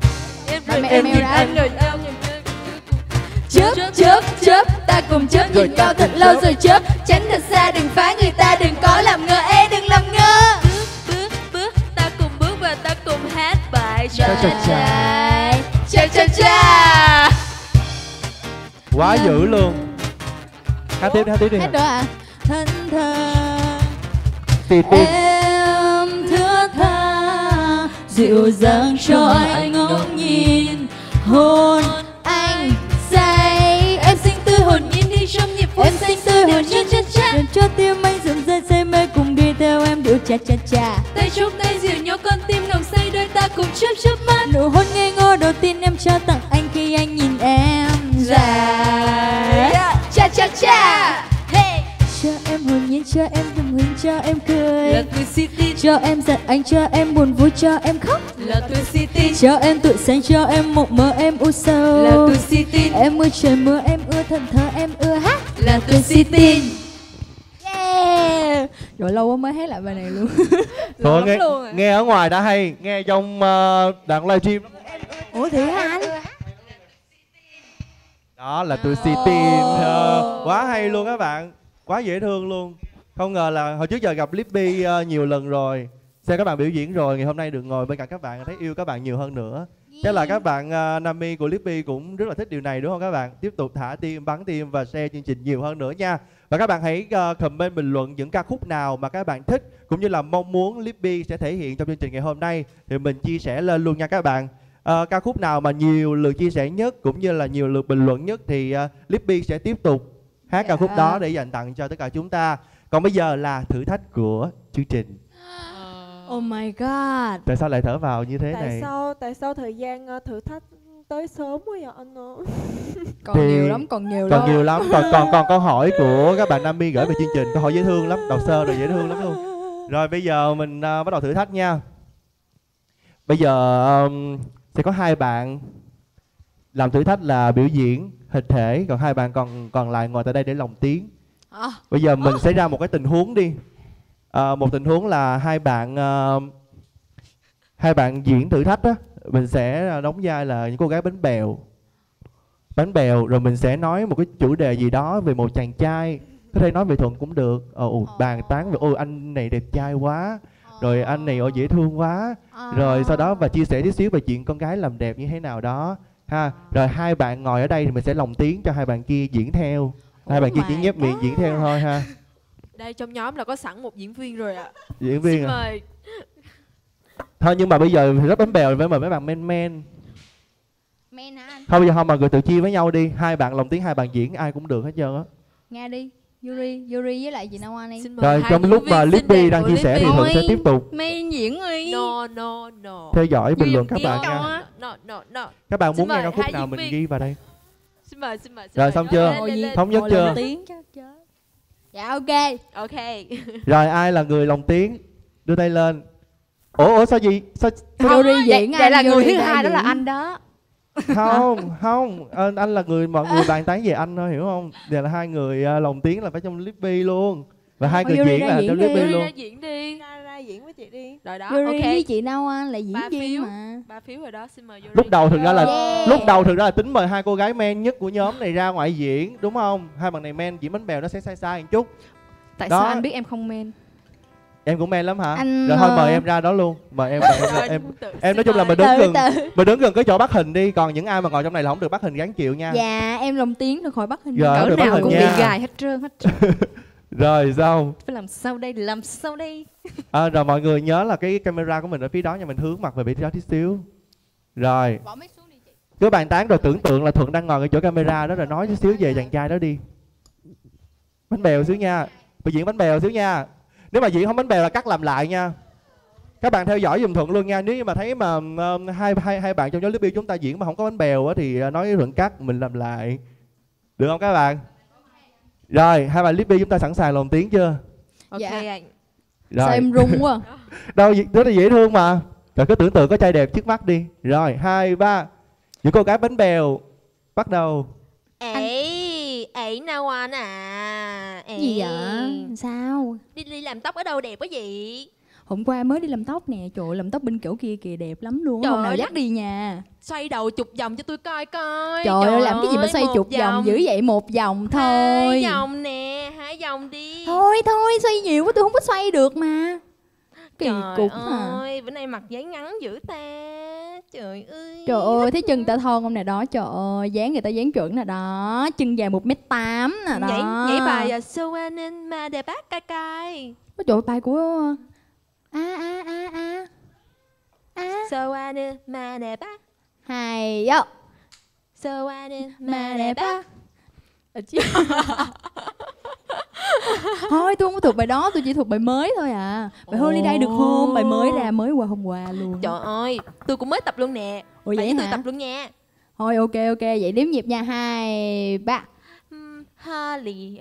rồi em nhìn ra. anh rồi em Chớp chớp chớp, ta cùng chớp nhìn nhau thật lâu rồi chớp. Tránh thật xa đừng phá người ta, đừng có làm ngơ, đừng làm ngơ. bước bước ta cùng bước và ta cùng hát bài Cha cha cha. cha cha cha. Quá dữ luôn. Hát tiếp đi. Hát nữa à? Thân thờ Tìm. em thưa tha, dịu dàng cho anh ngóng nhìn, hôn anh say. Em xinh tươi hồn nhiên đi trong nhịp em xinh tươi hồn nhiên cha cha. Cho tim anh dần dần say mê cùng đi theo em điệu cha cha cha. Tay chung tay dìu nhau con tim nồng say đôi ta cùng chớp chớp mắt. Nụ hôn ngây ngô đầu tiên em cho tặng anh khi anh nhìn em dài. Cha cha cha. Hey. Cho em hồn nhiên, cho em tùm hứng, cho em cười. Là tuổi si tin. Cho em giận anh, cho em buồn vui, cho em khóc. Là tuổi si tin. Cho em tuổi xanh, cho em mộng mơ, em u sầu. Là tuổi si tin. Em ưa trời mưa, em ưa thần thơ, em ưa hát. Là tuổi si tin. Yeah. Rồi lâu quá mới hát lại bài này luôn. Thôi nghe ở ngoài đã hay, nghe trong đoạn livestream. Ủa thì anh? Đó là tụi City. Quá hay luôn các bạn. Quá dễ thương luôn. Không ngờ là hồi trước giờ gặp Lippy nhiều lần rồi, xem các bạn biểu diễn rồi, ngày hôm nay được ngồi bên cạnh các bạn thấy yêu các bạn nhiều hơn nữa. Chắc là các bạn Nami của Lippy cũng rất là thích điều này đúng không các bạn? Tiếp tục thả tim, bắn tim và share chương trình nhiều hơn nữa nha. Và các bạn hãy comment bình luận những ca khúc nào mà các bạn thích cũng như là mong muốn Lippy sẽ thể hiện trong chương trình ngày hôm nay thì mình chia sẻ lên luôn nha các bạn. Ca khúc nào mà nhiều lượt chia sẻ nhất cũng như là nhiều lượt bình luận nhất thì Lippy sẽ tiếp tục hát ca khúc đó để dành tặng cho tất cả chúng ta. Còn bây giờ là thử thách của chương trình. Oh my god. Tại sao lại thở vào như thế này? Tại sao thời gian thử thách tới sớm quá vậy anh ơi? Còn Thì nhiều lắm, còn nhiều lắm. Còn câu hỏi của các bạn Nami gửi về chương trình, câu hỏi dễ thương lắm, đọc sơ rồi dễ thương lắm luôn. Rồi bây giờ mình bắt đầu thử thách nha. Bây giờ sẽ có hai bạn làm thử thách là biểu diễn hình thể, còn hai bạn còn lại ngồi tại đây để lồng tiếng. Bây giờ mình sẽ ra một cái tình huống đi. Một tình huống là hai bạn diễn thử thách á, mình sẽ đóng vai là những cô gái bánh bèo, rồi mình sẽ nói một cái chủ đề gì đó về một chàng trai, có thể nói về Thuận cũng được. Bàn tán về anh này đẹp trai quá, rồi anh này dễ thương quá, rồi sau đó và chia sẻ tí xíu về chuyện con gái làm đẹp như thế nào đó ha. Rồi hai bạn ngồi ở đây thì mình sẽ lồng tiếng cho hai bạn kia diễn theo. Hai bạn kia chỉ nhếch miệng diễn theo thôi ha. Đây trong nhóm là có sẵn một diễn viên rồi ạ. Diễn viên Xin à? mời. Thôi nhưng mà bây giờ thì rất bánh bèo phải mời mấy bạn men hả anh? Thôi bây giờ mọi người tự chia với nhau đi, hai bạn lồng tiếng, hai bạn diễn, ai cũng được hết trơn á. Nghe đi, Yuri với lại chị Nao Anh đi. Rồi trong lúc mà Lippy đang chia sẻ thì Thuận sẽ tiếp tục Men diễn đi. No. theo dõi bình luận các bạn nha. No. Các bạn muốn Xin nghe mời ca khúc hai nào diễn mình viên. ghi vào đây. Xin mời. Rồi xong chưa? Thống nhất chưa? Dạ ok. Ok. Rồi ai là người lồng tiếng? Đưa tay lên. Ủa sao gì? Sao Yuri diễn Vậy là người thứ Yuri hai đó là diễn. anh đó. không anh là người mọi người bàn tán về anh thôi, hiểu không? Giờ là hai người lồng tiếng là phải trong Lippy luôn, và hai người diễn là trong Lippy luôn. Diễn đi. Ra diễn với chị đi. Rồi đó, Yuri ok. với chị Nao Anh lại diễn 3 viên phiếu. mà. 3 phiếu rồi đó, xin mời Yuri. Lúc đầu thực ra là tính mời hai cô gái men nhất của nhóm này ra ngoại diễn, đúng không? Hai bạn này men, diễn bánh bèo nó sẽ sai một chút. Tại Đó. sao anh biết em không men? Em cũng men lắm hả? Anh, Rồi thôi mời em ra đó luôn. Mời em em nói chung là mình đứng gần cái chỗ bắt hình đi, còn những ai mà ngồi trong này là không được bắt hình gắn chịu nha. Dạ em lồng tiếng được khỏi bắt hình. Dạ, Cỡ được bắt nào hình cũng nha. bị gài hết trơn. Rồi xong. Phải làm sao đây? Rồi mọi người nhớ là cái camera của mình ở phía đó nha, mình hướng mặt về phía đó tí xíu. Rồi. Cứ bàn tán rồi tưởng tượng là Thuận đang ngồi ở chỗ camera đó, rồi nói tí xíu về chàng trai đó đi. Bánh bèo xíu nha. Phải diễn bánh bèo xíu nha. Nếu mà diễn không bánh bèo là cắt làm lại nha. Các bạn theo dõi giùm Thuận luôn nha. Nếu như mà thấy mà hai bạn trong nhóm Lippy chúng ta diễn mà không có bánh bèo á thì nói với Thuận cắt, mình làm lại. Được không các bạn? Rồi, hai bạn Lippy chúng ta sẵn sàng lồng tiếng chưa? Ok Dạ. anh. Rồi. Sao em run quá. Đâu rất là dễ thương mà. Rồi cứ tưởng tượng có trai đẹp trước mắt đi. Rồi, 2, 3. Những cô gái bánh bèo. Bắt đầu. Ấy Nao Anh à. Gì vậy? Sao? Đi làm tóc ở đâu đẹp quá vậy? Hôm qua mới đi làm tóc nè, trời ơi, làm tóc bên kiểu kia kìa đẹp lắm luôn. Trời Hôm nào ơi, dắt đi nha. Xoay đầu chục vòng cho tôi coi coi. Trời ơi, làm cái gì mà xoay một chục vòng dữ vậy? Một vòng thôi. 2 vòng nè, 2 vòng đi. Thôi xoay nhiều quá tôi không có xoay được mà. Kỳ Trời cục hả? ơi, bữa nay mặc váy ngắn dữ ta. Trời ơi. Trời ơi, thấy chân ta thon không nè đó. Trời ơi, dáng người ta dáng chuẩn nè đó. Chân dài 1m8 nè đó. Nhảy bài So Anh mà đẹp bác cay cay. Ôi trời ơi, bài của So Anh mà đẹp bác. Hay á. So Anh mà đẹp bác. Thôi tôi không có thuộc bài đó, tôi chỉ thuộc bài mới thôi à. Bài Holiday được không? Bài mới ra mới qua hôm qua luôn. Trời ơi, tôi cũng mới tập luôn nè. Ủa vậy Phải tôi hả? tập luôn nha. Thôi ok vậy đếm nhịp nha. 2, 3. Holly.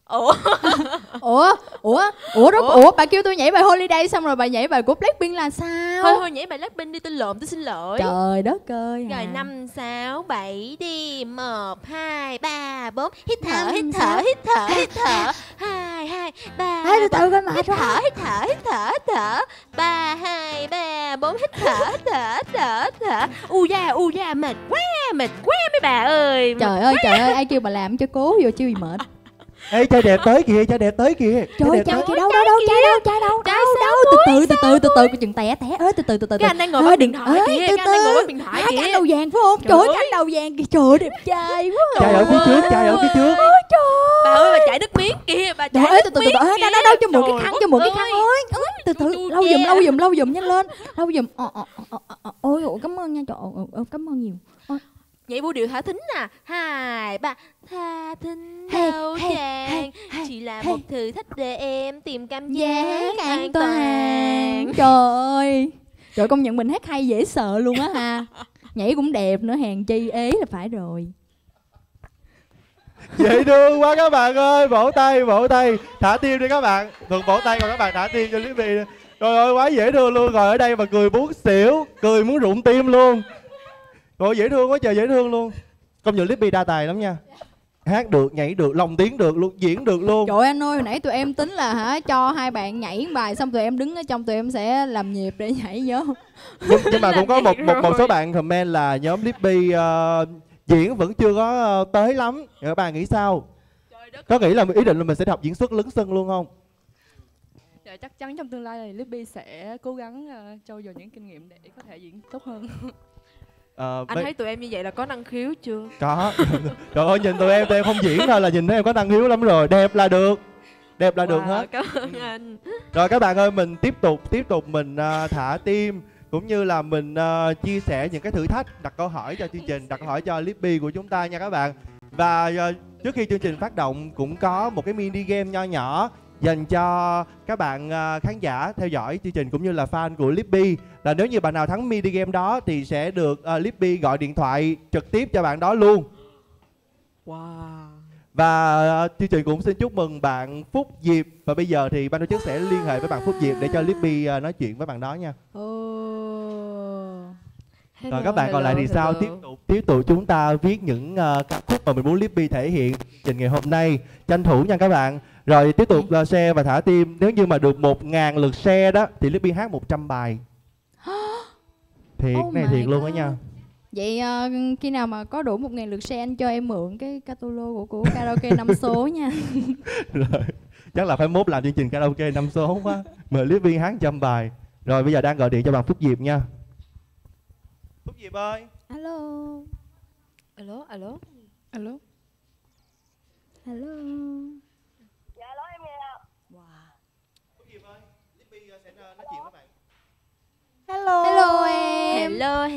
Ủa bà kêu tôi nhảy bài Holiday xong rồi bà nhảy bài của Blackpink là sao? Thôi nhảy bài Blackpink đi, tôi lộn, tôi xin lỗi. Trời đất ơi. Rồi 5, 6, 7 đi. 1, 2, 3, 4. Hít thở, 5, hít thở, 6. hít thở, hít thở. 2, 2, 3. Từ từ coi mệt Hít rồi. thở, hít thở, hít thở, hít thở. 3, 2, 3, 4. Hít thở, hít thở, hít thở, hít thở. U da, mệt quá mấy bà ơi. Trời ơi, ai kêu bà làm cho cố vô chứ bị mệt. Ê, trai đẹp tới kìa, trai đẹp tới kìa. Trời ơi, trai kia đâu, từ từ chừng té từ từ. Cái anh đang ngồi bắt điện thoại kìa, cái anh đang ngồi bắt điện thoại cái kìa. anh đầu vàng phải không? Trời ơi, cái anh đầu vàng kìa, trời ơi, đẹp trai quá. Trai ở phía trước, trai ở phía trước. Ôi trời Bà ơi, bà chảy nước miếng kìa, bà Trời chảy ơi, nước từ miếng kìa. đâu cho mượn cái khăn, Trời cho mượn cái đất khăn ơi. ơi. Từ từ, lau giùm nhanh lên. Lau giùm. Ôi, cảm ơn nha, trời ơi, cảm ơn nhiều. Nhảy vũ điệu thả thính nè. 2, 3. Tha thính đâu chàng, chỉ là một thử thách để em tìm cảm giác an toàn. Trời, công nhận mình hát hay dễ sợ luôn á ha. Nhảy cũng đẹp nữa, hèn chi ế là phải rồi. Dễ thương quá các bạn ơi, vỗ tay, thả tim đi các bạn. Thường vỗ tay còn các bạn thả tim cho Libby. Trời ơi, quá dễ thương luôn, ngồi ở đây mà cười muốn xỉu, cười muốn rụng tim luôn. Trời, dễ thương quá trời, dễ thương luôn. Công nhận Libby đa tài lắm nha. Hát được, nhảy được, lồng tiếng được luôn, diễn được luôn. Trời ơi anh ơi, hồi nãy tụi em tính là cho hai bạn nhảy bài xong tụi em đứng ở trong, tụi em sẽ làm nhịp để nhảy nhớ không? Nhưng mà cũng có một số bạn comment là nhóm Libby diễn vẫn chưa có tới lắm. Các bạn nghĩ sao? Có nghĩ là ý định là mình sẽ học diễn xuất lấn sân luôn không? Dạ, chắc chắn trong tương lai này Libby sẽ cố gắng trau dồi những kinh nghiệm để có thể diễn tốt hơn. Anh thấy tụi em như vậy là có năng khiếu chưa? Có. Trời ơi, nhìn tụi em không diễn thôi là nhìn thấy em có năng khiếu lắm rồi. Đẹp là được hết. Cảm ơn anh. Rồi các bạn ơi, mình tiếp tục mình thả tim cũng như là mình chia sẻ những cái thử thách, đặt câu hỏi cho chương trình, đặt câu hỏi cho Libby của chúng ta nha các bạn. Và trước khi chương trình phát động cũng có một cái mini game nho nhỏ dành cho các bạn khán giả theo dõi chương trình cũng như là fan của Libby. Là nếu như bạn nào thắng mini game đó thì sẽ được Libby gọi điện thoại trực tiếp cho bạn đó luôn. Wow. Và chương trình cũng xin chúc mừng bạn Phúc Diệp. Và bây giờ thì ban tổ chức sẽ liên hệ với bạn Phúc Diệp để cho Libby nói chuyện với bạn đó nha. Rồi các bạn còn lại thì sao? Tiếp tục chúng ta viết những ca khúc mà mình muốn Libby thể hiện trình ngày hôm nay. Tranh thủ nha các bạn. Rồi tiếp tục share và thả tim. Nếu như mà được 1000 lượt share đó thì Libby hát 100 bài. Thiệt, này thiệt luôn đó nha. Vậy khi nào mà có đủ 1000 lượt share anh cho em mượn cái catalog của karaoke 5 số nha. Rồi, chắc là phải mốt làm chương trình karaoke 5 số quá. Mời Libby hát 100 bài. Rồi bây giờ đang gọi điện cho bạn Phúc Diệp nha. Phúc Diệp ơi. Alo. Alo. Alo. Dạ alo, em nghe ạ. Phúc Diệp ơi, Libby sẽ nói chuyện với bạn. Hello em.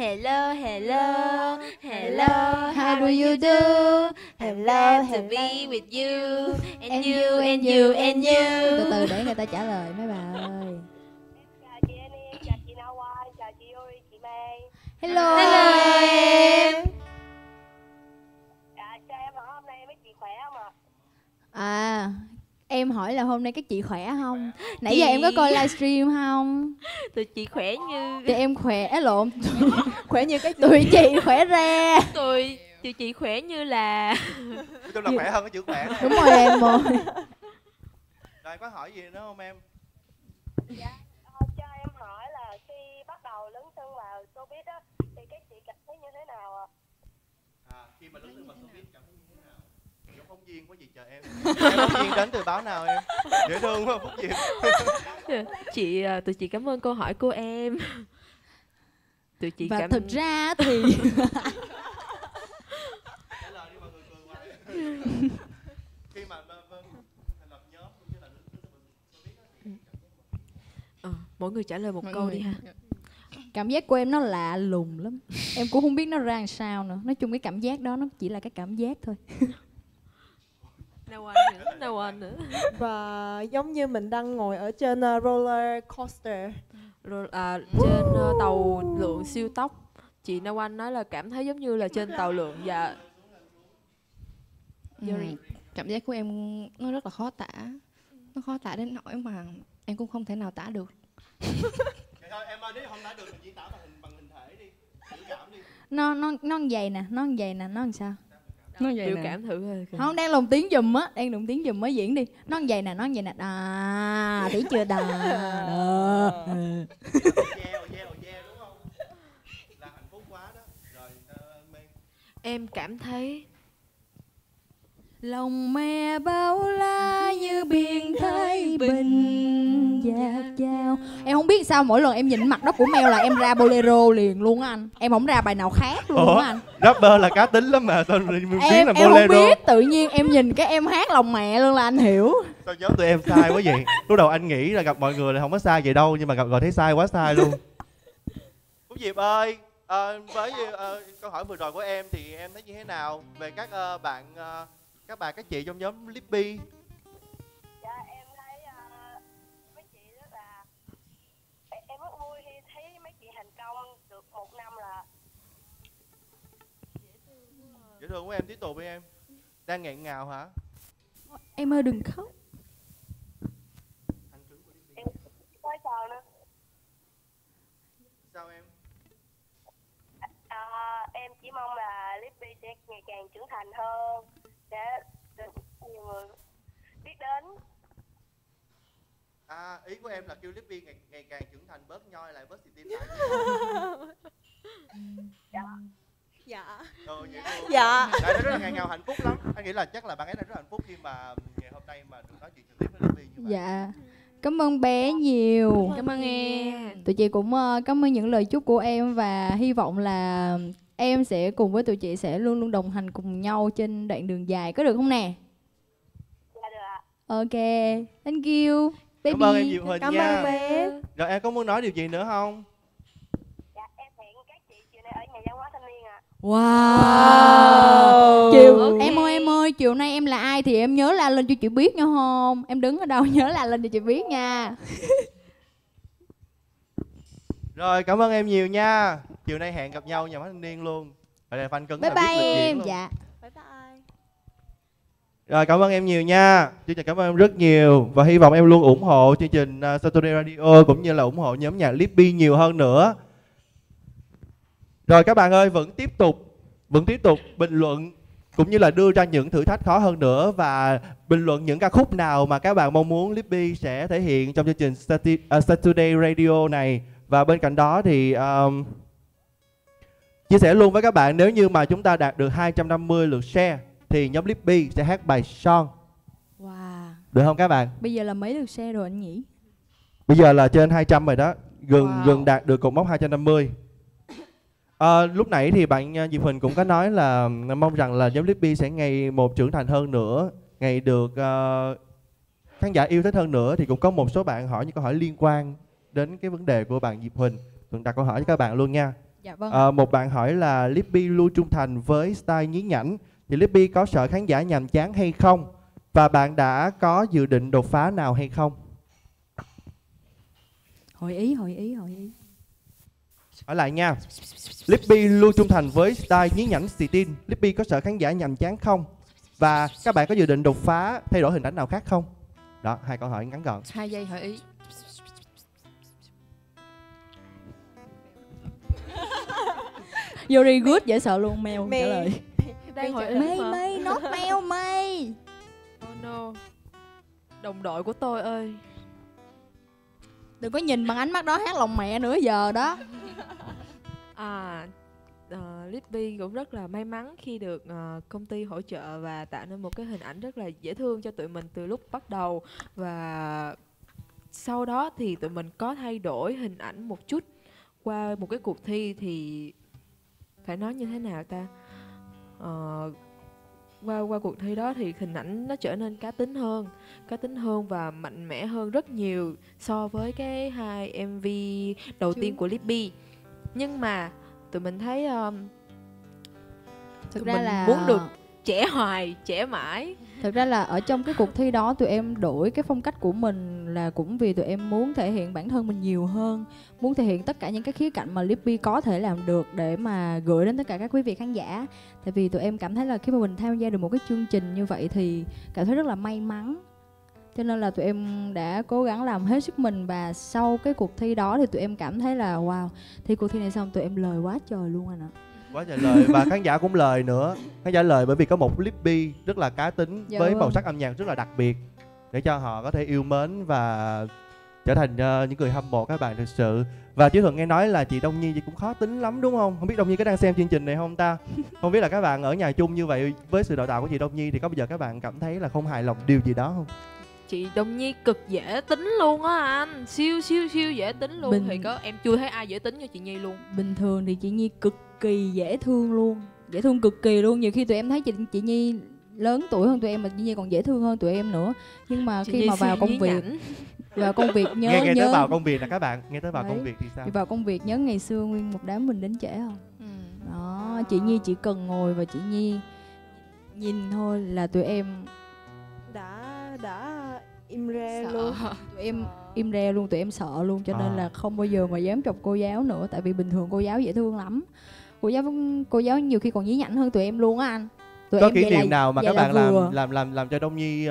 Hello. How do you do? I'm glad to be with you. And you. Từ từ để người ta trả lời mấy bà ơi. Chào chị Annie, chào chị Nawa, chào chị Yuri, chị Mai. Hello em. Dạ, cho em hỏi hôm nay mấy chị khỏe không ạ? À, em hỏi là hôm nay các chị khỏe không? Nãy giờ em có coi livestream không? Tụi chị khỏe như... Thì em khỏe, lộn. Khỏe như cái tụi chị khỏe ra. Tụi chị khỏe như là... Nói chung là khỏe hơn cái chữ khỏe này. Đúng rồi em ơi. Rồi có hỏi gì nữa không em? Dạ, cho Khi mà đứng lên mặt showbiz cảm thấy như thế nào? Giống phóng viên có gì chờ em. Em phóng viên đến từ báo nào em? Dễ thương quá Phúc Diệp. Tụi chị cảm ơn câu hỏi của em. Tụi chị Và thực ra thì khi mà thành lập nhóm cũng như là mỗi người trả lời một câu đi ha. cảm giác của em nó lạ lùng lắm. Em cũng không biết nó ra làm sao nữa. Nói chung cái cảm giác đó nó chỉ là cái cảm giác thôi. No one nữa. Và giống như mình đang ngồi ở trên roller coaster. Trên tàu lượn siêu tốc. Chị Na One nói là cảm thấy giống như là trên tàu lượn. Dạ. Cảm giác của em nó rất là khó tả. Nó khó tả đến nỗi mà em cũng không thể nào tả được. Vậy thôi em ơi, nếu không tả được thì diễn tả bằng hình thể đi. Biểu cảm đi. Nó vậy nè, nó vậy nè, nó làm sao? Nó vậy Biểu nè. cảm thử thôi. Không, đang lồng tiếng giùm á, đang lồng tiếng giùm mới diễn đi. Nó vậy nè, nó vậy nè. Thấy chưa đà. Đúng không? Là hạnh phúc quá đó. Rồi em cảm thấy lòng mẹ bao la như biển Thái Bình dạt dào. Em không biết sao mỗi lần em nhìn mặt đó của Mel là em ra bolero liền luôn á anh. Em không ra bài nào khác luôn á anh. Rapper là cá tính lắm mà sao biến là Em bolero. không biết, tự nhiên em nhìn cái em hát lòng mẹ luôn là anh hiểu. Sao nhóm tụi em sai quá vậy? Lúc đầu anh nghĩ là gặp mọi người là không có sai vậy đâu, nhưng mà gặp rồi thấy sai quá sai luôn. Phúc Diệp ơi, với câu hỏi vừa rồi của em thì em thấy như thế nào về các bạn các chị trong nhóm Lippy? Dạ em thấy mấy chị rất là em rất vui khi thấy mấy chị thành công được 1 năm là Dễ thương của em, tiếp tục đi em. Đang nghẹn ngào hả? Em ơi đừng khóc. em nói sao nữa. Sao em? Em chỉ mong là Lippy sẽ ngày càng trưởng thành hơn, sẽ được nhiều người biết đến. Ý của em là kêu Lippy ngày càng trưởng thành, bớt nhoi lại, bớt xì tin lại. Dạ. Dạ. Tại nó rất là ngọt ngào, hạnh phúc lắm. Anh nghĩ là chắc là bạn ấy là rất hạnh phúc khi mà ngày hôm nay mà được nói chuyện trực tiếp với Lippy như vậy. Dạ. Cảm ơn bé nhiều. Cảm ơn em. Tụi chị cũng cảm ơn những lời chúc của em và hy vọng là em sẽ cùng với tụi chị sẽ luôn luôn đồng hành cùng nhau trên đoạn đường dài, có được không nè? Dạ được ạ. Ok, thank you baby. Cảm ơn em Diệu Huỳnh Cảm nha. ơn bé. Rồi em có muốn nói điều gì nữa không? Dạ em hẹn các chị chiều nay ở nhà văn hóa thanh niên ạ. Wow. Chiều em ơi, chiều nay em là ai thì em nhớ la lên cho chị biết nha không? Em đứng ở đâu nhớ la lên cho chị biết nha. Rồi cảm ơn em nhiều nha. Chiều nay hẹn gặp nhau nhà văn hóa thanh niên luôn. Ở đây fan cứng Bye là biết bye lịch diễn em. luôn. Dạ. Bye bye. Rồi cảm ơn em nhiều nha. Chương trình cảm ơn em rất nhiều và hy vọng em luôn ủng hộ chương trình Saturday Radio cũng như là ủng hộ nhóm nhạc Lippy nhiều hơn nữa. Rồi các bạn ơi, vẫn tiếp tục bình luận cũng như là đưa ra những thử thách khó hơn nữa và bình luận những ca khúc nào mà các bạn mong muốn Lippy sẽ thể hiện trong chương trình Saturday Radio này. Và bên cạnh đó thì chia sẻ luôn với các bạn, nếu như mà chúng ta đạt được 250 lượt share thì nhóm Lippy sẽ hát bài Son. Wow. Được không các bạn? Bây giờ là mấy lượt share rồi anh nhỉ? Bây giờ là trên 200 rồi đó, gần đạt được cột mốc 250. Lúc nãy thì bạn Diệp Huỳnh cũng có nói là mong rằng là nhóm Lippy sẽ ngày một trưởng thành hơn nữa, ngày được khán giả yêu thích hơn nữa. Thì cũng có một số bạn hỏi những câu hỏi liên quan đến cái vấn đề của bạn Diệp Huỳnh. Tôi đặt câu hỏi cho các bạn luôn nha. Dạ vâng. Một bạn hỏi là Lippy luôn trung thành với style nhí nhảnh, thì Lippy có sợ khán giả nhàm chán hay không? Và bạn đã có dự định đột phá nào hay không? Hỏi ý. Hỏi lại nha. Lippy luôn trung thành với style nhí nhảnh xì tin. Lippy có sợ khán giả nhàm chán không? Và các bạn có dự định đột phá, thay đổi hình ảnh nào khác không? Đó, 2 câu hỏi ngắn gọn. 2 giây hỏi ý. Very good, dễ sợ luôn. Mel trả lời. Đang hỏi ý mà. Mây, not Mel, mây. Oh no. Đồng đội của tôi ơi. Đừng có nhìn bằng ánh mắt đó hát lòng mẹ nữa giờ đó. Lippy cũng rất là may mắn khi được công ty hỗ trợ và tạo nên một cái hình ảnh rất là dễ thương cho tụi mình từ lúc bắt đầu. Và sau đó thì tụi mình có thay đổi hình ảnh một chút qua một cái cuộc thi, thì phải nói như thế nào ta? Qua cuộc thi đó thì hình ảnh nó trở nên cá tính hơn và mạnh mẽ hơn rất nhiều so với cái 2 MV đầu tiên của Lippy. Nhưng mà tụi mình thấy Thực tụi ra mình là muốn được trẻ hoài, trẻ mãi. Thực ra là ở trong cái cuộc thi đó tụi em đổi cái phong cách của mình là cũng vì tụi em muốn thể hiện bản thân mình nhiều hơn, muốn thể hiện tất cả những cái khía cạnh mà Lippy có thể làm được để mà gửi đến tất cả các quý vị khán giả. Tại vì tụi em cảm thấy là khi mà mình tham gia được một cái chương trình như vậy thì cảm thấy rất là may mắn. Cho nên là tụi em đã cố gắng làm hết sức mình, và sau cái cuộc thi đó thì tụi em cảm thấy là wow, thì cuộc thi này xong tụi em lời quá trời luôn anh ạ. Quá trời lời, và khán giả cũng lời nữa. Khán giả lời bởi vì có một Lippy rất là cá tính, Dạ với vâng. màu sắc âm nhạc rất là đặc biệt, để cho họ có thể yêu mến và trở thành những người hâm mộ các bạn thực sự. Và Chí Thuận nghe nói là chị Đông Nhi chị cũng khó tính lắm đúng không? Không biết Đông Nhi có đang xem chương trình này không ta? Không biết là các bạn ở nhà chung như vậy với sự đào tạo của chị Đông Nhi thì có bao giờ các bạn cảm thấy là không hài lòng điều gì đó không? Chị Đông Nhi cực dễ tính luôn á anh, siêu dễ tính luôn. Thì có em chưa thấy ai dễ tính như chị Nhi luôn. Bình thường thì chị Nhi cực kỳ dễ thương luôn, dễ thương cực kỳ luôn. Nhiều khi tụi em thấy chị Nhi lớn tuổi hơn tụi em mà chị Nhi còn dễ thương hơn tụi em nữa. Nhưng mà Chị khi Nhi mà vào công việc nghe tới vào công việc là các bạn nghe tới vào Đấy. công việc thì sao? Thì vào công việc nhớ ngày xưa nguyên một đám mình đến trễ không? Đó, chị Nhi chỉ cần ngồi và chị Nhi nhìn thôi là tụi em đã im re luôn. tụi em im re luôn, tụi em sợ luôn, cho nên là không bao giờ mà dám chọc cô giáo nữa. Tại vì bình thường cô giáo dễ thương lắm, cô giáo nhiều khi còn nhí nhảnh hơn tụi em luôn á anh. Tụi Có em kỷ niệm nào mà các bạn vừa. làm cho Đông Nhi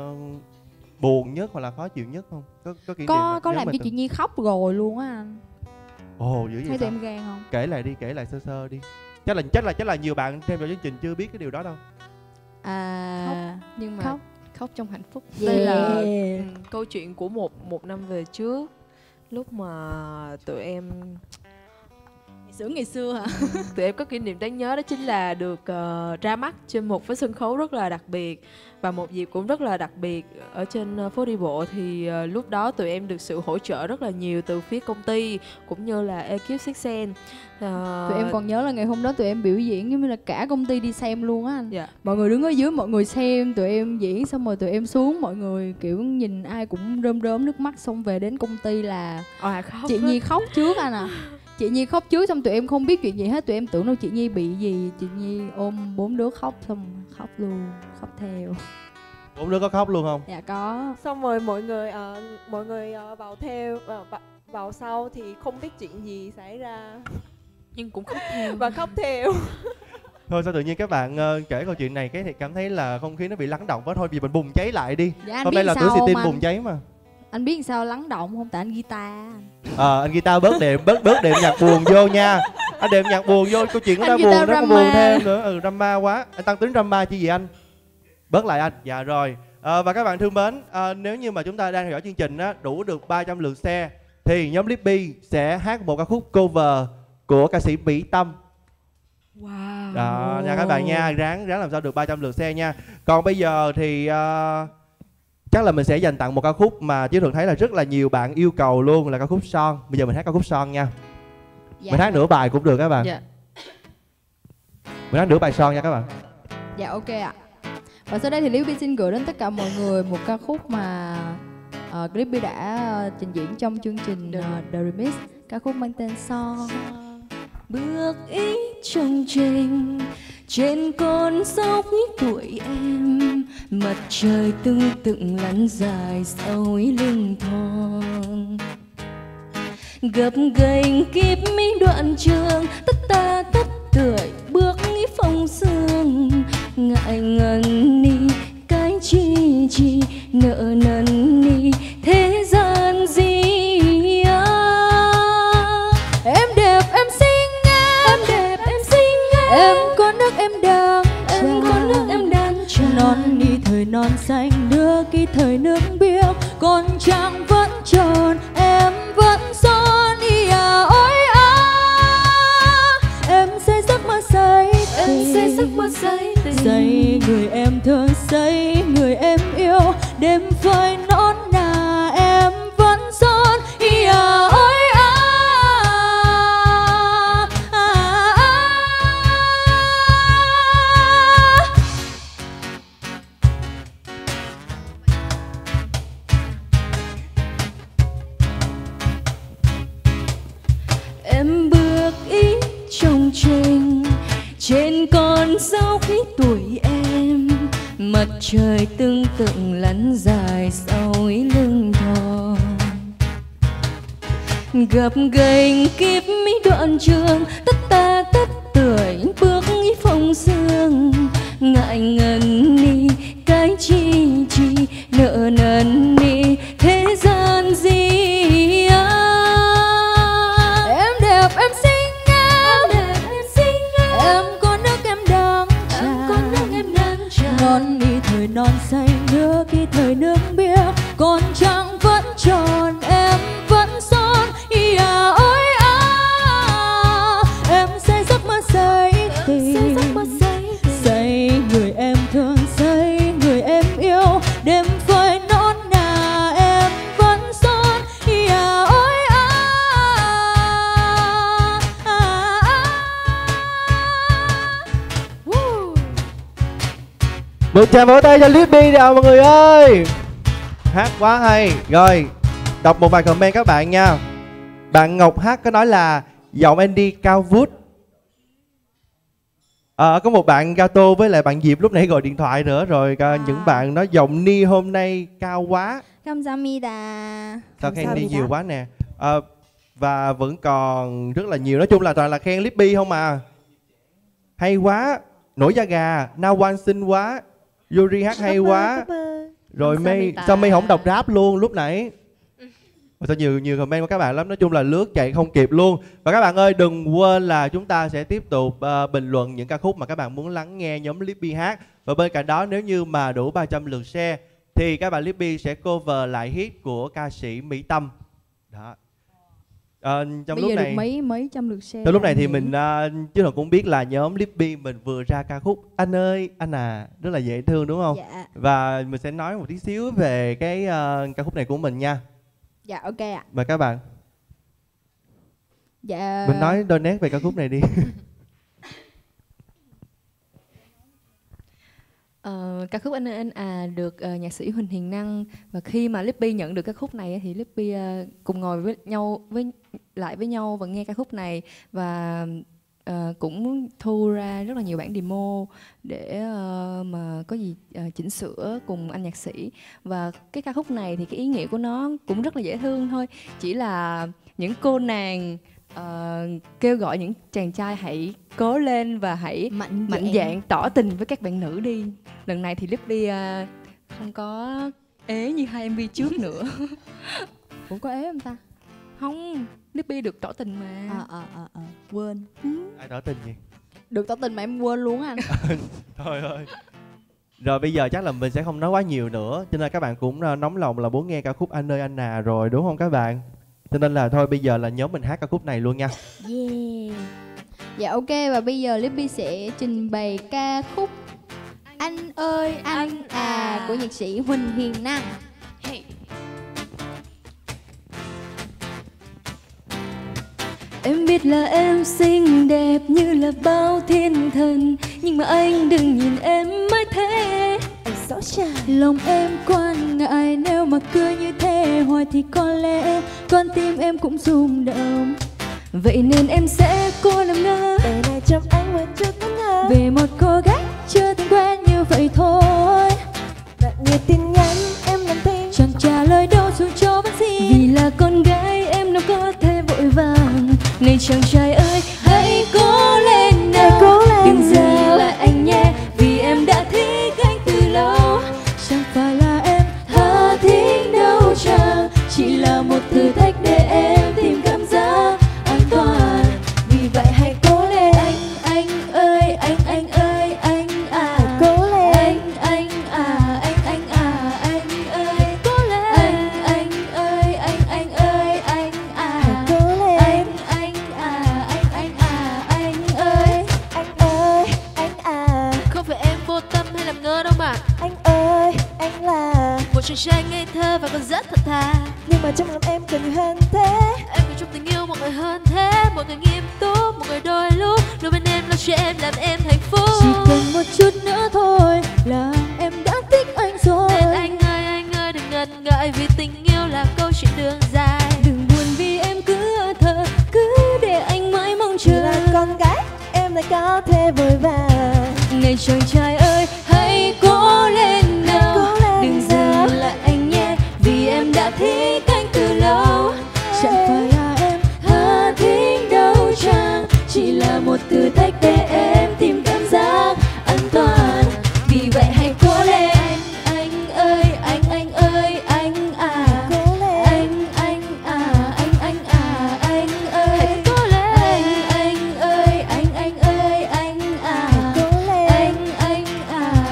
buồn nhất hoặc là khó chịu nhất không? Có kỷ niệm Có làm cho chị Nhi khóc rồi luôn á anh. Ồ dữ vậy Thấy tụi sao? em gan không? Kể lại sơ đi. Chắc là nhiều bạn xem vào chương trình chưa biết cái điều đó đâu. Nhưng mà khóc trong hạnh phúc. Đây là câu chuyện của một năm về trước, lúc mà tụi em ngày xưa hả? Tụi em có kỷ niệm đáng nhớ, đó chính là được ra mắt trên một cái sân khấu rất là đặc biệt và một dịp cũng rất là đặc biệt ở trên phố đi bộ. Thì lúc đó tụi em được sự hỗ trợ rất là nhiều từ phía công ty cũng như là ekip Sixsen. Tụi em còn nhớ là ngày hôm đó tụi em biểu diễn giống như là cả công ty đi xem luôn á anh. Dạ. Mọi người đứng ở dưới, mọi người xem tụi em diễn, xong rồi tụi em xuống, mọi người kiểu nhìn ai cũng rơm rớm nước mắt. Xong về đến công ty là chị Nhi khóc trước anh à. Chị Nhi khóc trước, xong tụi em không biết chuyện gì hết. Tụi em tưởng đâu chị Nhi bị gì. Chị Nhi ôm 4 đứa khóc, xong khóc luôn, khóc theo. 4 đứa có khóc luôn không? Dạ có. Xong rồi mọi người vào theo vào sau thì không biết chuyện gì xảy ra nhưng cũng khóc theo và khóc theo. Thôi sao tự nhiên các bạn kể câu chuyện này cái thì cảm thấy là không khí nó bị lắng động quá. Thôi vì mình bùng cháy lại đi. Dạ, hôm nay là tuổi City bùng cháy mà. Anh biết sao lắng động không? Tại anh guitar. Anh guitar bớt đệm nhạc buồn vô nha. Anh đệm nhạc buồn vô, câu chuyện nó đã buồn nó còn buồn thêm nữa. Drama quá. Anh tăng tính drama chi gì anh? Bớt lại anh. Dạ rồi. Và các bạn thương mến, nếu như mà chúng ta đang theo dõi chương trình á, đủ được 300 lượt share thì nhóm Lippy sẽ hát một ca khúc cover của ca sĩ Mỹ Tâm. Wow. Đó nha các bạn nha, ráng làm sao được 300 lượt share nha. Còn bây giờ thì chắc là mình sẽ dành tặng một ca khúc mà Chí Thuận thấy là rất là nhiều bạn yêu cầu luôn, là ca khúc Son. Bây giờ mình hát ca khúc Son nha. Dạ. Mình hát nửa bài cũng được các bạn. Dạ. Mình hát nửa bài Son nha các bạn. Dạ ok ạ. Và sau đây thì Lippy xin gửi đến tất cả mọi người một ca khúc mà Lippy đã trình diễn trong chương trình The Remix. Ca khúc mang tên Son. Bước ít trong trình trên con dốc tuổi em, mặt trời tương tự lăn dài sau lưng thon, gập ghềnh kíp mi đoạn trường, tất ta tất tưởi bước phong sương, ngại ngần ni cái chi nợ nần ni thế gian gì à. Em đẹp em xinh em đẹp em xinh em có nước em đang em có nước em đang non đi thời non xanh đưa khi thời nước biếc còn trăng vẫn tròn em vẫn son ôi à em sẽ rất giấc mơ say tình. Say người em thương, say người em yêu, đêm phơi nón nà em vẫn son. Ôi em bước ý trong trình trên con dốc tuổi em, mặt trời tương tự lăn dài sau ý lưng thò. Gặp gành kiếp mỹ đoạn trường, tất ta tất tuổi bước ý phong sương. Ngại ngần đi cái chi chi, nợ nần đi thế gian gì. Em đẹp em xinh em có nước em đang trà, ngon đi thời non xanh nước đi thời nước biếc, còn trăng vẫn tròn em vẫn son. Ôi em say giấc mơ say tình, say người em thương, say người em yêu, đêm phơi nón nà em vẫn son. Ôi một tràng vỗ tay cho Lippy nào mọi người ơi. Hát quá hay. Rồi, đọc một vài comment các bạn nha. Bạn Ngọc Hát có nói là giọng Andy cao vút. Có một bạn Gato với lại bạn Diệp lúc nãy gọi điện thoại nữa rồi. Những bạn nói giọng Ni hôm nay cao quá. 감사합니다. Sao khen Ni nhiều quá nè. Và vẫn còn rất là nhiều. Nói chung là toàn là khen Lippy không à. Hay quá, nổi da gà, Nawan xinh quá, Yuri hát hay quá. Rồi May, sao May không đọc rap luôn lúc nãy? Sao nhiều comment của các bạn lắm. Nói chung là lướt chạy không kịp luôn. Và các bạn ơi, đừng quên là chúng ta sẽ tiếp tục bình luận những ca khúc mà các bạn muốn lắng nghe nhóm Lippy hát. Và bên cạnh đó, nếu như mà đủ 300 lượt share thì các bạn Lippy sẽ cover lại hit của ca sĩ Mỹ Tâm. Đó. Trong bây lúc giờ này được mấy trăm lượt share. trong lúc này thì mình chứ là cũng biết là nhóm Lippy mình vừa ra ca khúc Anh ơi anh à, rất là dễ thương đúng không? Dạ. Và mình sẽ nói một tí xíu về cái ca khúc này của mình nha. Dạ ok ạ. Mời các bạn. Dạ. Mình nói đôi nét về ca khúc này đi. Ca khúc Anh ơi anh à được nhạc sĩ Huỳnh Hiền Năng, và khi mà Lippy nhận được ca khúc này thì Lippy cùng ngồi lại với nhau và nghe ca khúc này, và cũng thu ra rất là nhiều bản demo để mà có gì chỉnh sửa cùng anh nhạc sĩ. Và cái ca khúc này thì cái ý nghĩa của nó cũng rất là dễ thương thôi, chỉ là những cô nàng kêu gọi những chàng trai hãy cố lên và hãy mạnh dạn tỏ tình với các bạn nữ đi. Lần này thì Lippy không có ế như hai MV trước nữa. Cũng có ế không ta? Không, Lippy được tỏ tình mà. Quên. Ai tỏ tình gì? Được tỏ tình mà em quên luôn anh. Thôi ơi. Rồi bây giờ chắc là mình sẽ không nói quá nhiều nữa, cho nên các bạn cũng nóng lòng là muốn nghe ca khúc Anh ơi anh à rồi đúng không các bạn? Cho nên là thôi bây giờ là nhóm mình hát ca khúc này luôn nha. Yeah. Dạ ok, và bây giờ Lippy sẽ trình bày ca khúc Anh ơi anh à của nhạc sĩ Huỳnh Hiền Năng. Hey. Em biết là em xinh đẹp như là bao thiên thần, nhưng mà anh đừng nhìn em mãi thế. Lòng em quan ngại, nếu mà cười như thế hoài thì có lẽ con tim em cũng rung động. Vậy nên em sẽ cố làm ngơ để lại trong anh một chút ngẩn ngơ về một cô gái chưa từng quen như vậy thôi. Đặt nhiều tin nhắn em làm tin chẳng trả lời đâu dù cho vẫn xin, vì là con gái em đâu có thể vội vàng. Này chàng trai ơi hãy cố lên nào, đừng dừng lại anh nhé, vì em đã thích anh từ lâu. Chẳng phải là em tha thiết đâu chẳng, chỉ là một thử thách để em tìm cảm giác an toàn. Vì vậy hãy cố lên anh ơi anh ơi anh à, cố lên anh à anh ơi cố lên anh ơi anh ơi anh à, cố lên anh à chàng trai ngây thơ và còn rất thật thà. Nhưng mà trong lòng em cần nhiều hơn thế. Em cần trong tình yêu một người hơn thế, một người nghiêm túc, một người đôi lúc luôn bên em lo cho em, làm em hạnh phúc. Chỉ cần một chút nữa thôi là em đã thích anh rồi. Nên anh ơi đừng ngần ngại, vì tình yêu là câu chuyện đường dài. Đừng buồn vì em cứ thơ, cứ để anh mãi mong chờ. Là con gái em lại có thể vội vàng. Này chàng trai ơi hãy cố lên nào, đừng dừng lại anh nhé, vì em đã thích anh từ lâu. Chẳng phải là em tha thiết đâu chàng, chỉ là một thử thách để em tìm cảm giác an toàn. Vì vậy hãy cố lên anh ơi, anh ơi, anh à. Cố lên anh à, anh à, anh ơi. Hãy cố lên anh ơi, anh ơi, anh à. cố lên Anh à,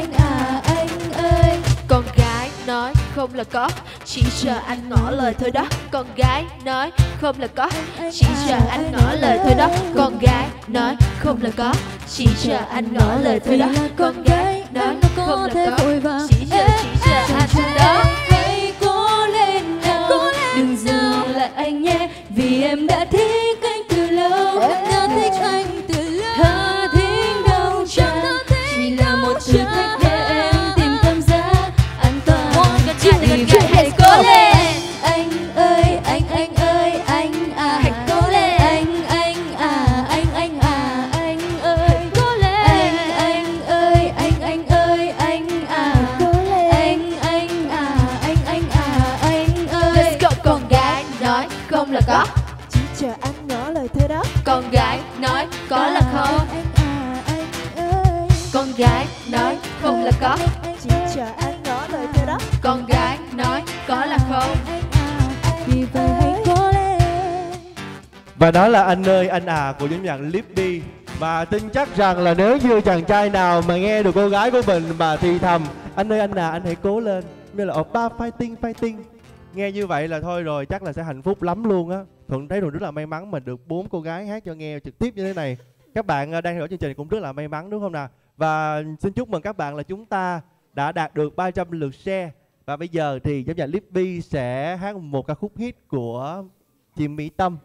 anh ơi. Con gái nói không là có, chỉ chờ anh ngỏ lời thôi đó. Con gái nói không là có, chỉ chờ anh ngỏ lời thôi đó. Con gái nói không là có, chỉ chờ anh ngỏ lời thôi đó. Con gái nói không là có, chỉ chờ anh thôi đó. Hãy cố lên nào, đừng dừng lại anh nhé, vì em đã thích anh từ lâu. Em đã thích anh từ lâu. Tha thiết đâu chàng, chỉ là một thử thách để em tìm cảm giác an toàn. Vì vậy hãy cố lên anh ơi, anh ơi, anh à. Hãy cố lên anh à, anh à, anh ơi. cố lên Anh ơi, anh ơi, anh à. cố lên Anh à, anh à, anh ơi. Let's go. Con gái nói không là có, chỉ chờ anh ngỏ lời thôi đó. con gái nói có là không. Anh à, anh ơi. Con gái nói không là có, Chỉ chờ anh ngỏ lời thôi đó. con gái nói có là không. Vì vậy hãy cố lên. Và đó là Anh ơi anh à của nhóm nhạc Lippy. Và tin chắc rằng là nếu như chàng trai nào mà nghe được cô gái của mình mà thì thầm anh ơi anh à, anh hãy cố lên, như là oppa fighting, nghe như vậy là thôi rồi chắc là sẽ hạnh phúc lắm luôn á. Thuận thấy Thuận rất là may mắn mà được 4 cô gái hát cho nghe trực tiếp như thế này. Các bạn đang theo dõi chương trình cũng rất là may mắn đúng không nào? Và xin chúc mừng các bạn là chúng ta đã đạt được 300 lượt share. Và bây giờ thì nhóm nhạc Lippy sẽ hát một ca khúc hit của chị Mỹ Tâm.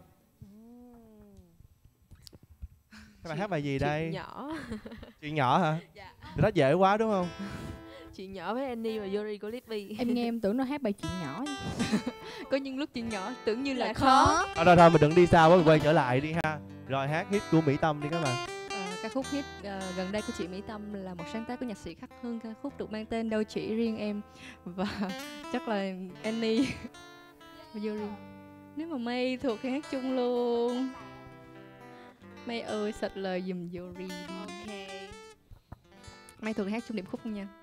Các bạn hát bài gì đây? Chuyện nhỏ. Chuyện nhỏ hả? Dạ. Rất dễ quá đúng không? Chuyện nhỏ với Annie và Yuri của Lippy. Em nghe em tưởng nó hát bài chuyện nhỏ. Có những lúc chuyện nhỏ tưởng như là Là khó. Thôi mình đừng đi xa quá, mình quay trở lại đi ha. Rồi hát hit của Mỹ Tâm đi các bạn. Ca khúc hit gần đây của chị Mỹ Tâm là một sáng tác của nhạc sĩ Khắc Hưng. Ca khúc được mang tên Đâu Chỉ Riêng Em. Và chắc là Annie và Yuri. Nếu mà May thuộc thì hát chung luôn. May ơi sạch lời giùm Yuri đi. Ok. May thuộc thì hát chung điểm khúc không nha.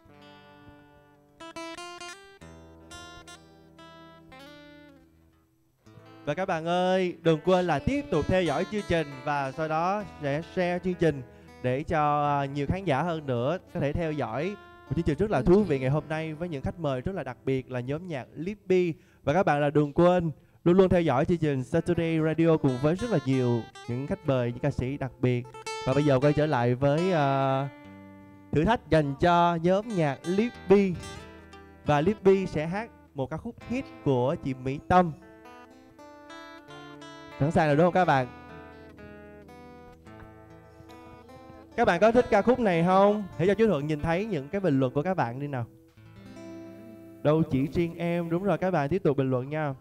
Và các bạn ơi, đừng quên là tiếp tục theo dõi chương trình và sau đó sẽ share chương trình để cho nhiều khán giả hơn nữa có thể theo dõi một chương trình rất là thú vị ngày hôm nay với những khách mời rất là đặc biệt là nhóm nhạc Lippy. Và các bạn là đừng quên luôn luôn theo dõi chương trình Saturday Radio cùng với rất là nhiều những khách mời, những ca sĩ đặc biệt. Và bây giờ quay trở lại với thử thách dành cho nhóm nhạc Lippy. Và Lippy sẽ hát một ca khúc hit của chị Mỹ Tâm. Sẵn sàng rồi đúng không các bạn? Các bạn có thích ca khúc này không? Hãy cho chú Thuận nhìn thấy những cái bình luận của các bạn đi nào. Đâu chỉ riêng em, đúng rồi các bạn tiếp tục bình luận nha.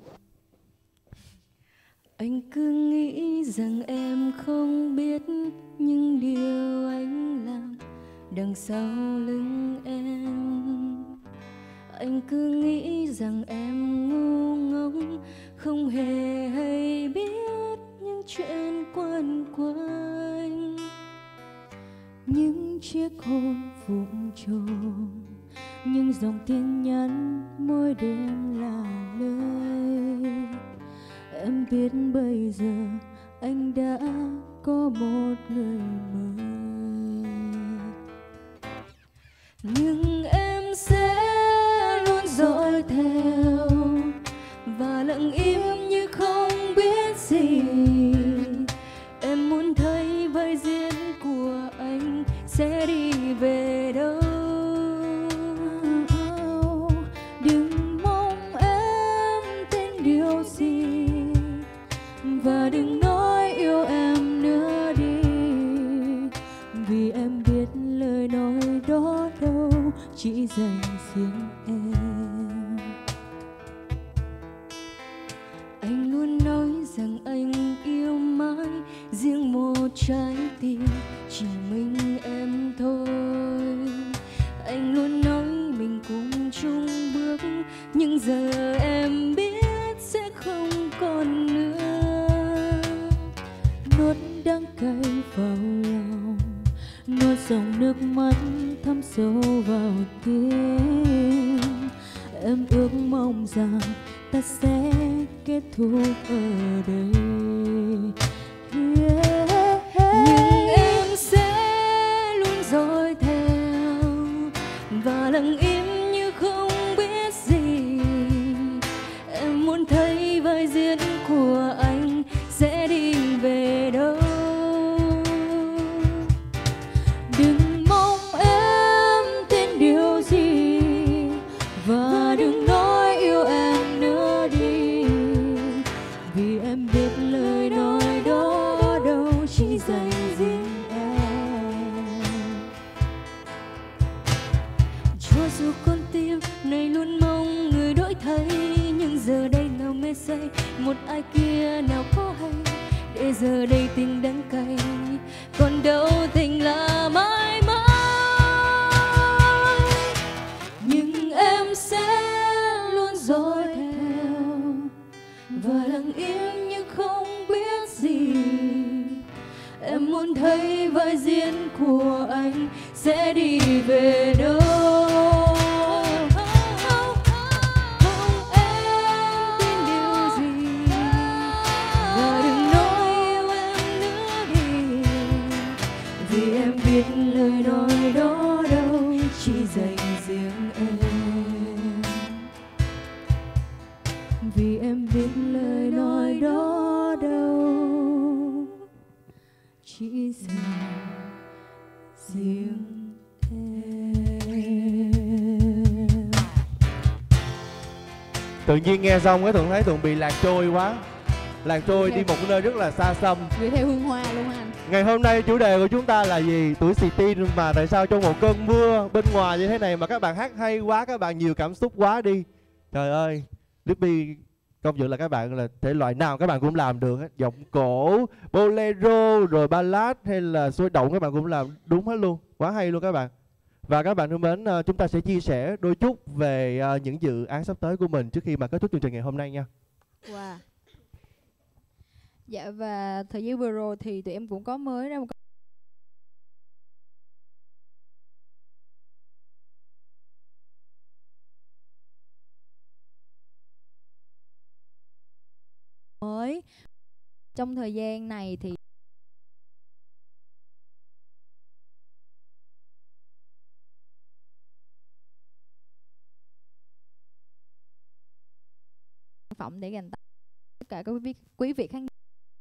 Anh cứ nghĩ rằng em không biết những điều anh làm đằng sau lưng em. Anh cứ nghĩ rằng em ngu ngốc, không hề hay biết những chuyện quanh quanh. Những chiếc hôn vụng trộm, những dòng tin nhắn mỗi đêm là lời. Em biết bây giờ anh đã có một người mới, nhưng em sẽ luôn dõi theo và lặng im như không biết gì. Em muốn thấy vai diễn của anh sẽ đi về đâu. dành riêng em. Anh luôn nói rằng anh yêu mãi riêng một trái tim, chỉ mình em thôi. Anh luôn nói mình cùng chung bước, nhưng giờ em biết sẽ không còn nữa. Nuốt đắng cay vào lòng, nuốt dòng nước mắt thấm sâu vào tim. Em ước mong rằng ta sẽ kết thúc ở đây. Nhưng em sẽ luôn dõi theo và lặng im như không biết gì. Em muốn thấy vai diễn của anh sẽ đi về đâu. Đừng mong em tin điều gì và đừng nói yêu em nữa đi, vì em biết lời nói đó đâu chỉ dành riêng em. Cho dù con tim này luôn mong người đổi thay, nhưng giờ đây nào mê say một ai kia nào có hay, để giờ đây tình đắng cay còn đâu tình là mãi mãi. Nhưng em sẽ luôn dõi theo và lặng im như không biết gì. Em muốn thấy vai diễn của anh sẽ đi về đâu. Không em tin điều gì và đừng nói yêu em nữa đi, vì em biết lời nói đó đâu chỉ dành riêng em. Vì em biết lời nói đó đâu chỉ dành riêng em. Tự nhiên nghe xong cái Thuận thấy Thuận bị lạc trôi quá. Lạc trôi đi một nơi rất là xa xăm. Gửi theo hương hoa luôn anh. Ngày hôm nay chủ đề của chúng ta là gì? Tuổi xì tin, mà tại sao trong một cơn mưa bên ngoài như thế này mà các bạn hát hay quá, các bạn nhiều cảm xúc quá đi. Trời ơi, Lippy công nhận là các bạn là thể loại nào các bạn cũng làm được hết. Giọng cổ, bolero, rồi ballad hay là sôi động các bạn cũng làm đúng hết luôn. Quá hay luôn các bạn. Và các bạn thân mến, chúng ta sẽ chia sẻ đôi chút về những dự án sắp tới của mình trước khi mà kết thúc chương trình ngày hôm nay nha. Wow. Dạ, và thời gian vừa rồi thì tụi em cũng có mới ra một mới. Trong thời gian này thì sản phẩm để dành tất cả các quý vị khán giả.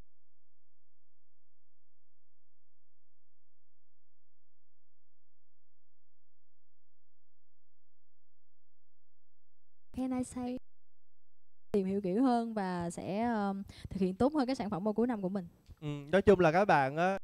Can I say? Tìm hiểu kỹ hơn và sẽ thực hiện tốt hơn cái sản phẩm vào cuối năm của mình. Nói chung là các bạn á,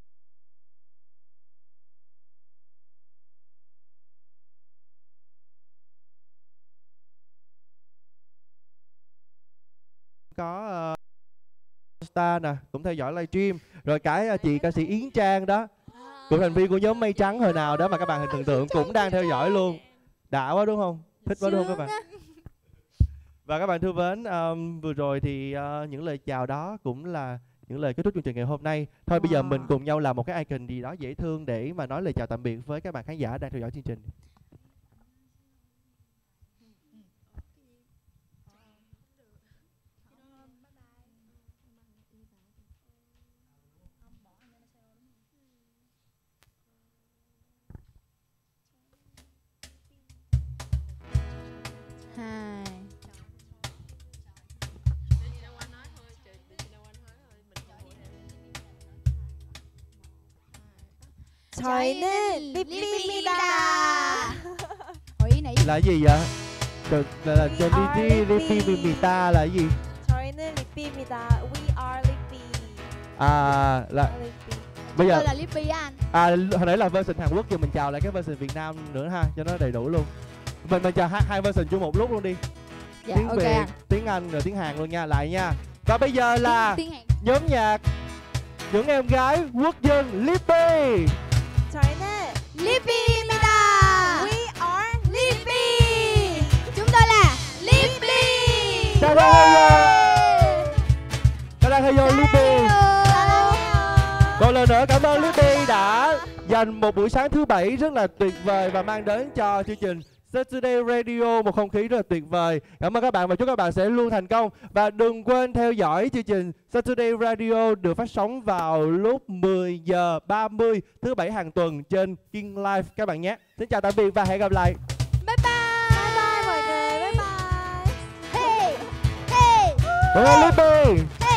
có Star nè, cũng theo dõi livestream. Rồi cái chị ca sĩ Yến Trang đó, cũng thành viên của nhóm Mây Trắng hồi nào đó mà các bạn hình tưởng tượng cũng đang theo dõi luôn. Đã quá đúng không? Thích quá đúng không các bạn? Và các bạn thư mến, vừa rồi thì những lời chào đó cũng là những lời kết thúc chương trình ngày hôm nay. Thôi bây giờ mình cùng nhau làm một cái icon gì đó dễ thương để mà nói lời chào tạm biệt với các bạn khán giả đang theo dõi chương trình. 저희는 리삐입니다. Hỏi ý này Là gì vậy? Là Lippy là gì? 저희는 리삐입니다. We are Lippy. À là bây giờ tôi là Lippy anh. hồi nãy là version Hàn Quốc, giờ mình chào lại cái version Việt Nam nữa ha, cho nó đầy đủ luôn. Mình chờ hai version chung một lúc luôn đi. Dạ, Tiếng ok Việt, anh. tiếng Anh rồi tiếng Hàn luôn nha, lại nha. Và bây giờ là Tiếng Hàn. nhóm nhạc những em gái quốc dân Lippy. 저희는 리피입니다. We are 리피. chúng tôi là 리피. Chào Heyo Lippy. Một lần nữa cảm ơn Lippy đã dành một buổi sáng thứ bảy rất là tuyệt vời và mang đến cho chương trình Saturday Radio một không khí rất là tuyệt vời. Cảm ơn các bạn và chúc các bạn sẽ luôn thành công. Và đừng quên theo dõi chương trình Saturday Radio được phát sóng vào lúc 10 giờ 30 thứ bảy hàng tuần trên King Live các bạn nhé. Xin chào tạm biệt và hẹn gặp lại. Bye bye. bye bye mọi người, bye bye. Hey. Hey. Cảm ơn Lippy.